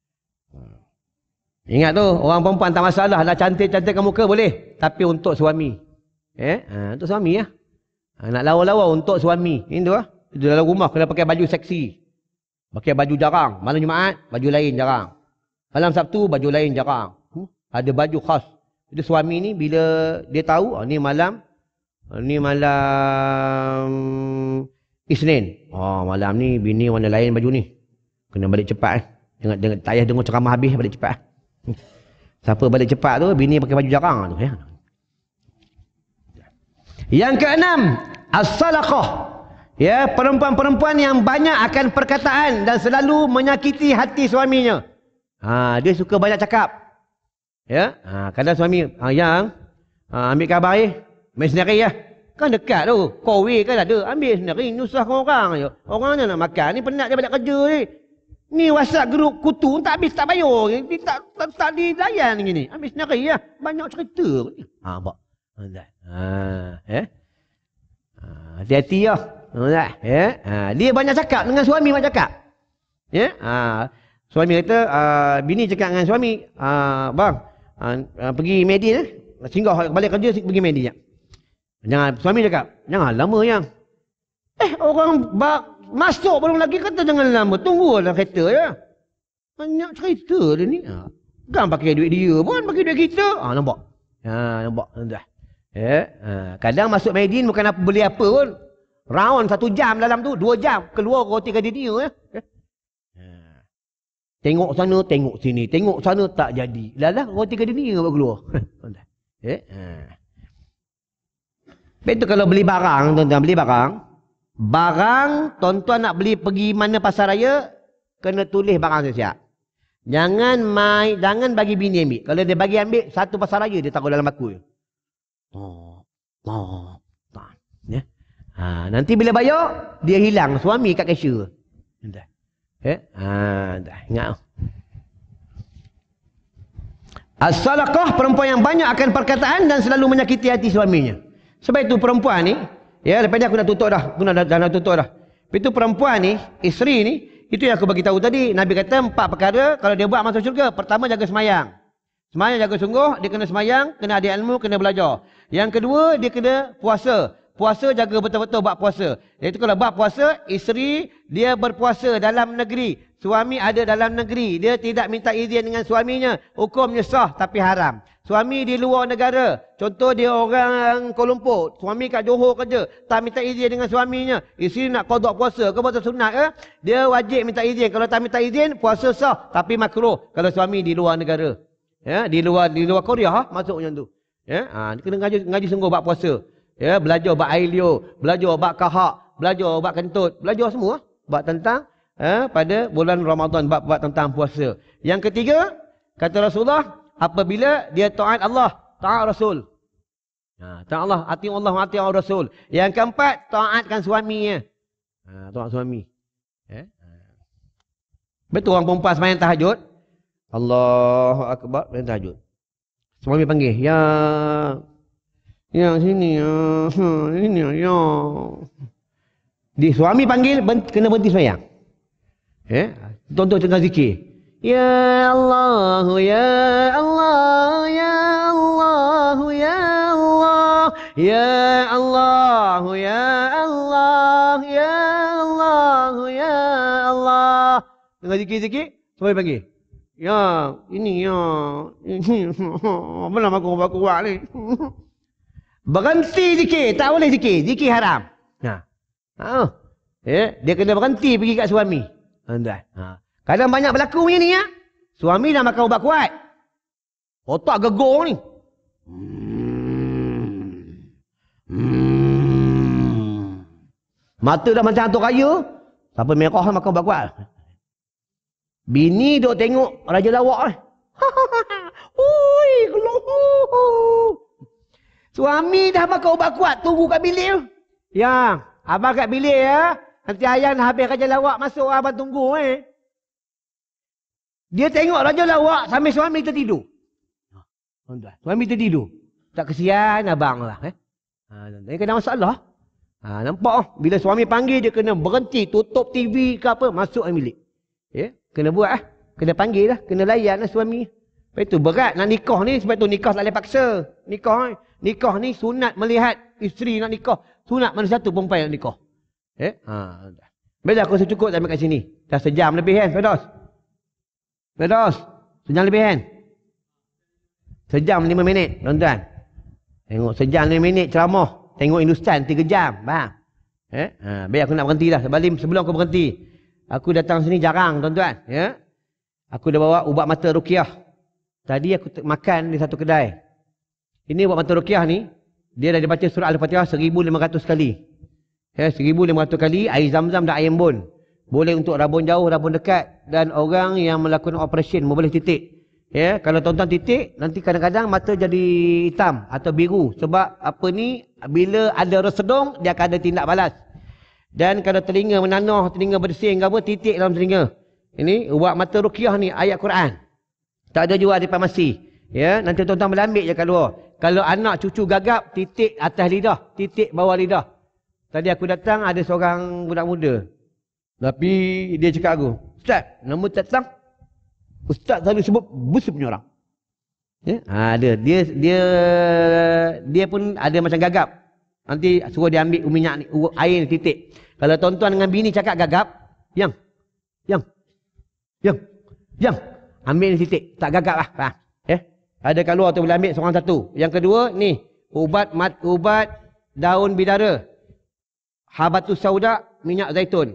Ingat tu, orang perempuan tak masalah, nak cantik-cantikkan muka boleh. Tapi untuk suami. Eh? Ha, untuk suami lah. Ha, nak lawa-lawa untuk suami. Ini tu lah. Itu dalam rumah kena pakai baju seksi. Pakai baju jarang. Malam Jumaat, baju lain jarang. Malam Sabtu, baju lain jarang. Hmm? Ada baju khas. Itu suami ni bila dia tahu, oh, ni malam, ni malam Isnin. Oh, malam ni bini warna lain baju ni. Kena balik cepat. Eh. Jangan, jangan, tak payah dengar ceramah habis, balik cepat. Eh. Siapa balik cepat tu, bini pakai baju jarang tu. Ya. Yang keenam, as-salaqah. Ya, perempuan-perempuan yang banyak akan perkataan dan selalu menyakiti hati suaminya. Ha, dia suka banyak cakap. Ya, ha, kadang suami, ha, yang ha, ambil khabar eh, main sendiri ya. Kan dekat tu, kowe kan ada, ambil sendiri, nyusahkan orang je. Orang nak makan ni penat dia balik kerja ni. Ni WhatsApp grup kutu tak habis tak bayar, ni tak tak, tak dilayan gini. Ambil sendiri ya. Banyak cerita. Ha, bak. Ha, eh? Ha, hati-hati lah. Ya? Ha, dia banyak cakap dengan suami, banyak cakap. Ya? Ha, suami kata, uh, bini cakap dengan suami, uh, bang, uh, uh, pergi Medi eh? Singgah balik kerja, pergi Medi ya. Jangan, suami cakap, jangan lama yang. Eh, orang bak, masuk belum lagi kata jangan lama, tunggu dalam kereta ya. Banyak cerita dia ni. Ha, kan pakai duit dia pun, pakai duit kita. Ha, nampak? Ha, nampak? Dah. Ya, ha, kadang masuk Medin bukan apa beli apa pun. Round satu jam dalam tu, dua jam keluar roti gardenia ya. Ha. Tengok sana, tengok sini, tengok sana tak jadi. Lalah roti gardenia baru keluar. Ya. Ha. Betul kalau beli barang, tuan-tuan beli barang, barang tuan-tuan nak beli pergi mana pasar raya, kena tulis barang siap-siap. Jangan mai, jangan bagi bini ambil. Kalau dia bagi ambil satu pasar raya dia taruh dalam baku je. Oh, oh, tak, ya. Ha, nanti bila bayar dia hilang suami kat cashier. Dah. Eh? Ha, dah. Ingat. As-salaqah, perempuan yang banyak akan perkataan dan selalu menyakiti hati suaminya. Sebab itu perempuan ni, ya, lepas ni aku nak tutup dah. Aku nak, dah nak tutup dah. Lepas itu perempuan ni, isteri ni, itu yang aku bagi tahu tadi. Nabi kata empat perkara kalau dia buat masuk syurga. Pertama, jaga semayang. Semayang jaga sungguh, dia kena semayang, kena ada ilmu, kena belajar. Yang kedua, dia kena puasa. Puasa jaga betul-betul buat puasa. Iaitu kalau buat puasa, isteri dia berpuasa dalam negeri. Suami ada dalam negeri. Dia tidak minta izin dengan suaminya. Hukumnya sah tapi haram. Suami di luar negara. Contoh dia orang Kuala Lumpur. Suami kat Johor kerja. Tak minta izin dengan suaminya. Isteri nak qada puasa ke puasa sunat ke? Dia wajib minta izin. Kalau tak minta izin, puasa sah. Tapi makruh kalau suami di luar negara. Ya, di luar di luar Korea ha? Masuk macam tu. Ya, ha, dia kena ngaji, ngaji sungguh buat puasa. Ya, belajar bab air liur, belajar bab kahak, belajar bab kentut, belajar semua bab tentang eh, pada bulan Ramadan, bab bab tentang puasa. Yang ketiga, kata Rasulullah, apabila dia taat Allah, taat Rasul. Ha, taat Allah, ati Allah, ati Rasul. Yang keempat, taatkan suaminya. Ha, taat suami. Eh? Betul orang perempuan sembahyang tahajud. Allahu akbar, sembahyang tahajud. Suami panggil, ya Ya sini ya, ini ya. Di suami panggil ben, kena berhenti sembahyang. Eh, tonton tengah zikir. Ya Allah, ya Allah, ya Allah, ya Allah, ya Allah, ya Allah, ya Allah, ya Allah. Tengah zikir-zikir, suami panggil. Ya, ini ya, ini. Apa nama aku aku buat ni? Berhenti zikir. Tak boleh zikir. Zikir haram. Ha. Ha. Eh, dia kena berhenti pergi kat suami. Ha. Kadang banyak berlaku macam ni ya. Suami dah makan ubat kuat. Otak gegur ni. Hmm. Hmm. Mata dah macam hantu raya. Siapa merah makan ubat kuat. Bini duk tengok raja lawak ni. Ui, keluh. Suami dah makan ubat kuat, tunggu kat bilik tu. Ya, abang kat bilik ya. Nanti ayah dah habis raja lawak masuk, abang tunggu eh. Dia tengok raja lawak sambil suami tertidur. Suami tertidur. Tak kesian abang lah eh. Ha, dia kena masalah. Ha, nampak bila suami panggil dia kena berhenti, tutup T V ke apa, masuk dalam bilik. Ya, kena buat ah. Kena panggil lah, kena layan lah suami. Lepas itu berat nak nikah ni, sebab tu nikah tak boleh paksa. Nikah ni. Nikah ni sunat melihat isteri nak nikah. Sunat mana satu perempuan nak nikah. Eh? Ha. Bila aku rasa cukup sampai kat sini. Dah sejam lebih kan, Firdaus? Firdaus, sejam lebih kan? Sejam lima minit, tuan-tuan. Tengok sejam lima minit ceramah. Tengok Hindustan tiga jam. Faham? Eh? Ha. Biar aku nak berhenti dah. Sebelum, sebelum aku berhenti. Aku datang sini jarang, tuan-tuan. Ya? Aku dah bawa ubat mata ruqyah. Tadi aku makan di satu kedai. Ini buat mata ruqyah ni, dia dah dibaca surah Al-Fatihah seribu lima ratus kali. Ya, seribu lima ratus kali, air zam-zam dan air embun. Boleh untuk rabun jauh, rabun dekat. Dan orang yang melakukan operasi boleh titik. Ya, kalau tuan-tuan titik, nanti kadang-kadang mata jadi hitam atau biru. Sebab apa ni, bila ada resedung, dia akan ada tindak balas. Dan kalau telinga menanah, telinga bersin ke apa, titik dalam telinga. Ini, buat mata ruqyah ni, ayat Quran. Tak ada jual di farmasi. Ya, nanti tuan-tuan boleh ambil je kat luar. Kalau anak cucu gagap, titik atas lidah, titik bawah lidah. Tadi aku datang, ada seorang budak muda. Tapi dia cakap aku, Ustaz, nama datang. Ustaz selalu sebut bus punya orang. Ya, ha, ada. Dia dia dia pun ada macam gagap. Nanti suruh dia ambil minyak ni, air ni, titik. Kalau tuan-tuan dengan bini cakap gagap, yang, yang, yang, yang, ambil ni titik. Tak gagap lah. Ha. Ada kat luar tu boleh ambil seorang satu. Yang kedua ni, ubat mat, ubat daun bidara. Habatus sauda, minyak zaitun.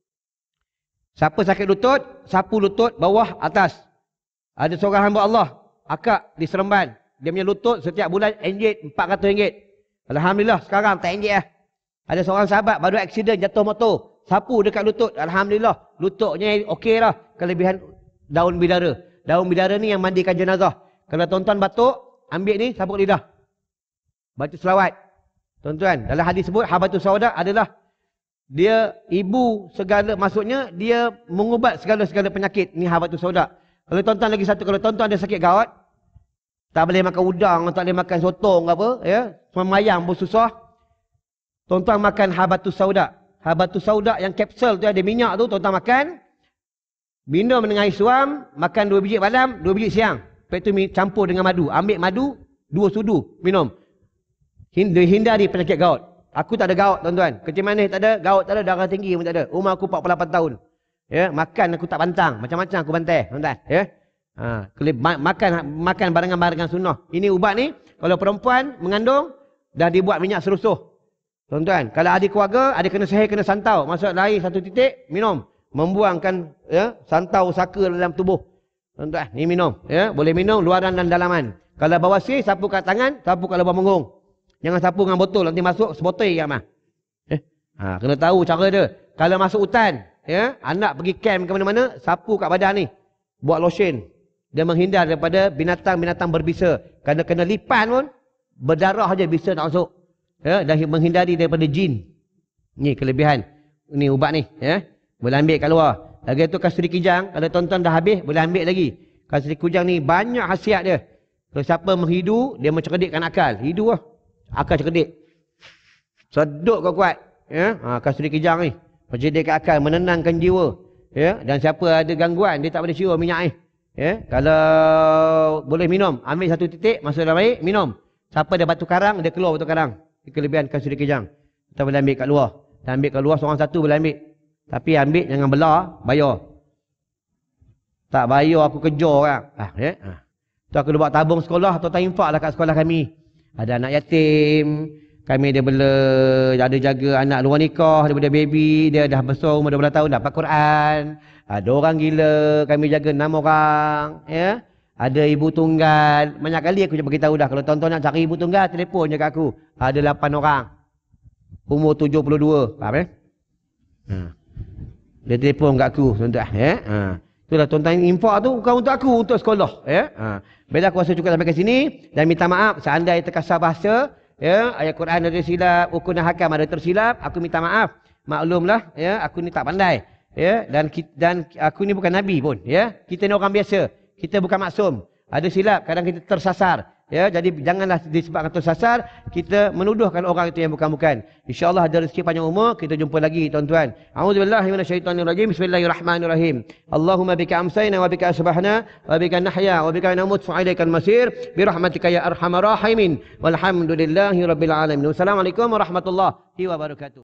Siapa sakit lutut, sapu lutut bawah atas. Ada seorang hamba Allah, akak di Seremban. Dia punya lutut setiap bulan enjit empat ratus ringgit. Alhamdulillah sekarang tak enjit lah. Ada seorang sahabat baru aksiden jatuh motor. Sapu dekat lutut. Alhamdulillah lututnya okey lah. Kelebihan daun bidara. Daun bidara ni yang mandikan jenazah. Kalau tuan-tuan batuk, ambil ni, sabuk lidah. Baca selawat. Tuan-tuan, dalam hadis sebut, habatus sauda adalah Dia ibu segala, maksudnya dia mengubat segala-segala penyakit. Ni habatus sauda. Kalau tuan-tuan lagi satu, kalau tuan-tuan ada sakit gout, tak boleh makan udang, tak boleh makan sotong apa, ya, semayang pun susah. Tuan-tuan makan habatus sauda. Habatus sauda yang kapsul tu ada minyak tu, tuan-tuan makan. Minum dengan air suam, makan dua biji malam, dua biji siang. Lepas tu campur dengan madu. Ambil madu, dua sudu, minum. Hindari penyakit gout. Aku tak ada gout, tuan-tuan. Kecil manis tak ada, gout tak ada, darah tinggi pun tak ada. Umur aku empat puluh lapan tahun. Ya, makan aku tak pantang, macam-macam aku bantai, tuan-tuan, ya. Ha, ma makan makan barangan-barangan sunnah. Ini ubat ni, kalau perempuan mengandung dah dibuat minyak serusuh. Tuan-tuan, kalau adik keluarga, ada kena sihir, kena santau, masuk air satu titik, minum. Membuangkan ya, santau saka dalam tubuh. Tuan-tuan, ni minum, ya. Boleh minum luaran dan dalaman. Kalau bawasir, sapu kat tangan, sapu kat lubang punggung. Jangan sapu dengan botol, nanti masuk sebotol ya mah. Eh, ha, kena tahu cara dia. Kalau masuk hutan, ya, anak pergi camp ke mana-mana, sapu kat badan ni. Buat lotion. Dia menghindar daripada binatang-binatang berbisa. Kerana kena lipan pun, berdarah aja bisa nak masuk. Ya, dah menghindari daripada jin. Ni kelebihan. Ni ubat ni, ya. Boleh ambil kat luar. Lagi tu kasturi kijang, kalau tuan-tuan dah habis, boleh ambil lagi. Kasturi kijang ni banyak khasiat dia. Kalau siapa menghidu, dia mencerdikkan akal. Hidu lah. Akal cerdik. Seduk kau kuat. Ya, ha, kasturi kijang ni. Mencerdikkan akal, menenangkan jiwa. Ya, dan siapa ada gangguan, dia tak boleh cium minyak ni. Ya, kalau boleh minum, ambil satu titik, masuk dalam air, minum. Siapa ada batu karang, dia keluar batu karang. Ini kelebihan kasturi kijang. Kita boleh ambil kat luar. Kita ambil kat luar, seorang satu boleh ambil. Tapi ambil, jangan belah, bayar. Tak bayar, aku kejar kan. Ah, ya? Ah. Tu aku buat tabung sekolah, atau tak infak lah kat sekolah kami. Ada anak yatim, kami dia bela, ada jaga anak luar nikah, daripada baby, dia dah besar, umur dua belas tahun, dapat Quran. Ada orang gila, kami jaga enam orang. Ya? Ada ibu tunggal. Banyak kali aku cuba beritahu dah, kalau tuan-tuan nak cari ibu tunggal, telefon je kat aku. Ada lapan orang. Umur tujuh puluh dua. Faham ya? Ha. Dia telefon kat aku, tuan-tuan. Ya? Ha. Itulah tuan-tuan, infak tu bukan untuk aku, untuk sekolah. Ya? Ha. Bila aku rasa cukup sampai ke sini, dan minta maaf, seandainya terkasar bahasa, ya, ayat Quran ada silap, hukum dan hakam ada tersilap, aku minta maaf. Maklumlah, ya, aku ni tak pandai. Ya, dan dan aku ni bukan nabi pun, ya. Kita ni orang biasa. Kita bukan maksum. Ada silap, kadang kita tersasar. Ya, jadi janganlah disebabkan tersasar kita menuduhkan orang itu yang bukan-bukan. Insya-Allah ada rezeki panjang umur, kita jumpa lagi tuan-tuan. A'udzubillahi minasyaitonirrajim. Bismillahirrahmanirrahim. Allahumma bika amsayna wa bika asbahna wa bika nahya wa bika namut wa ilaikal masir bi rahmatika ya arhamar rahimin. Walhamdulillahi rabbil alamin. Wassalamualaikum warahmatullahi wabarakatuh.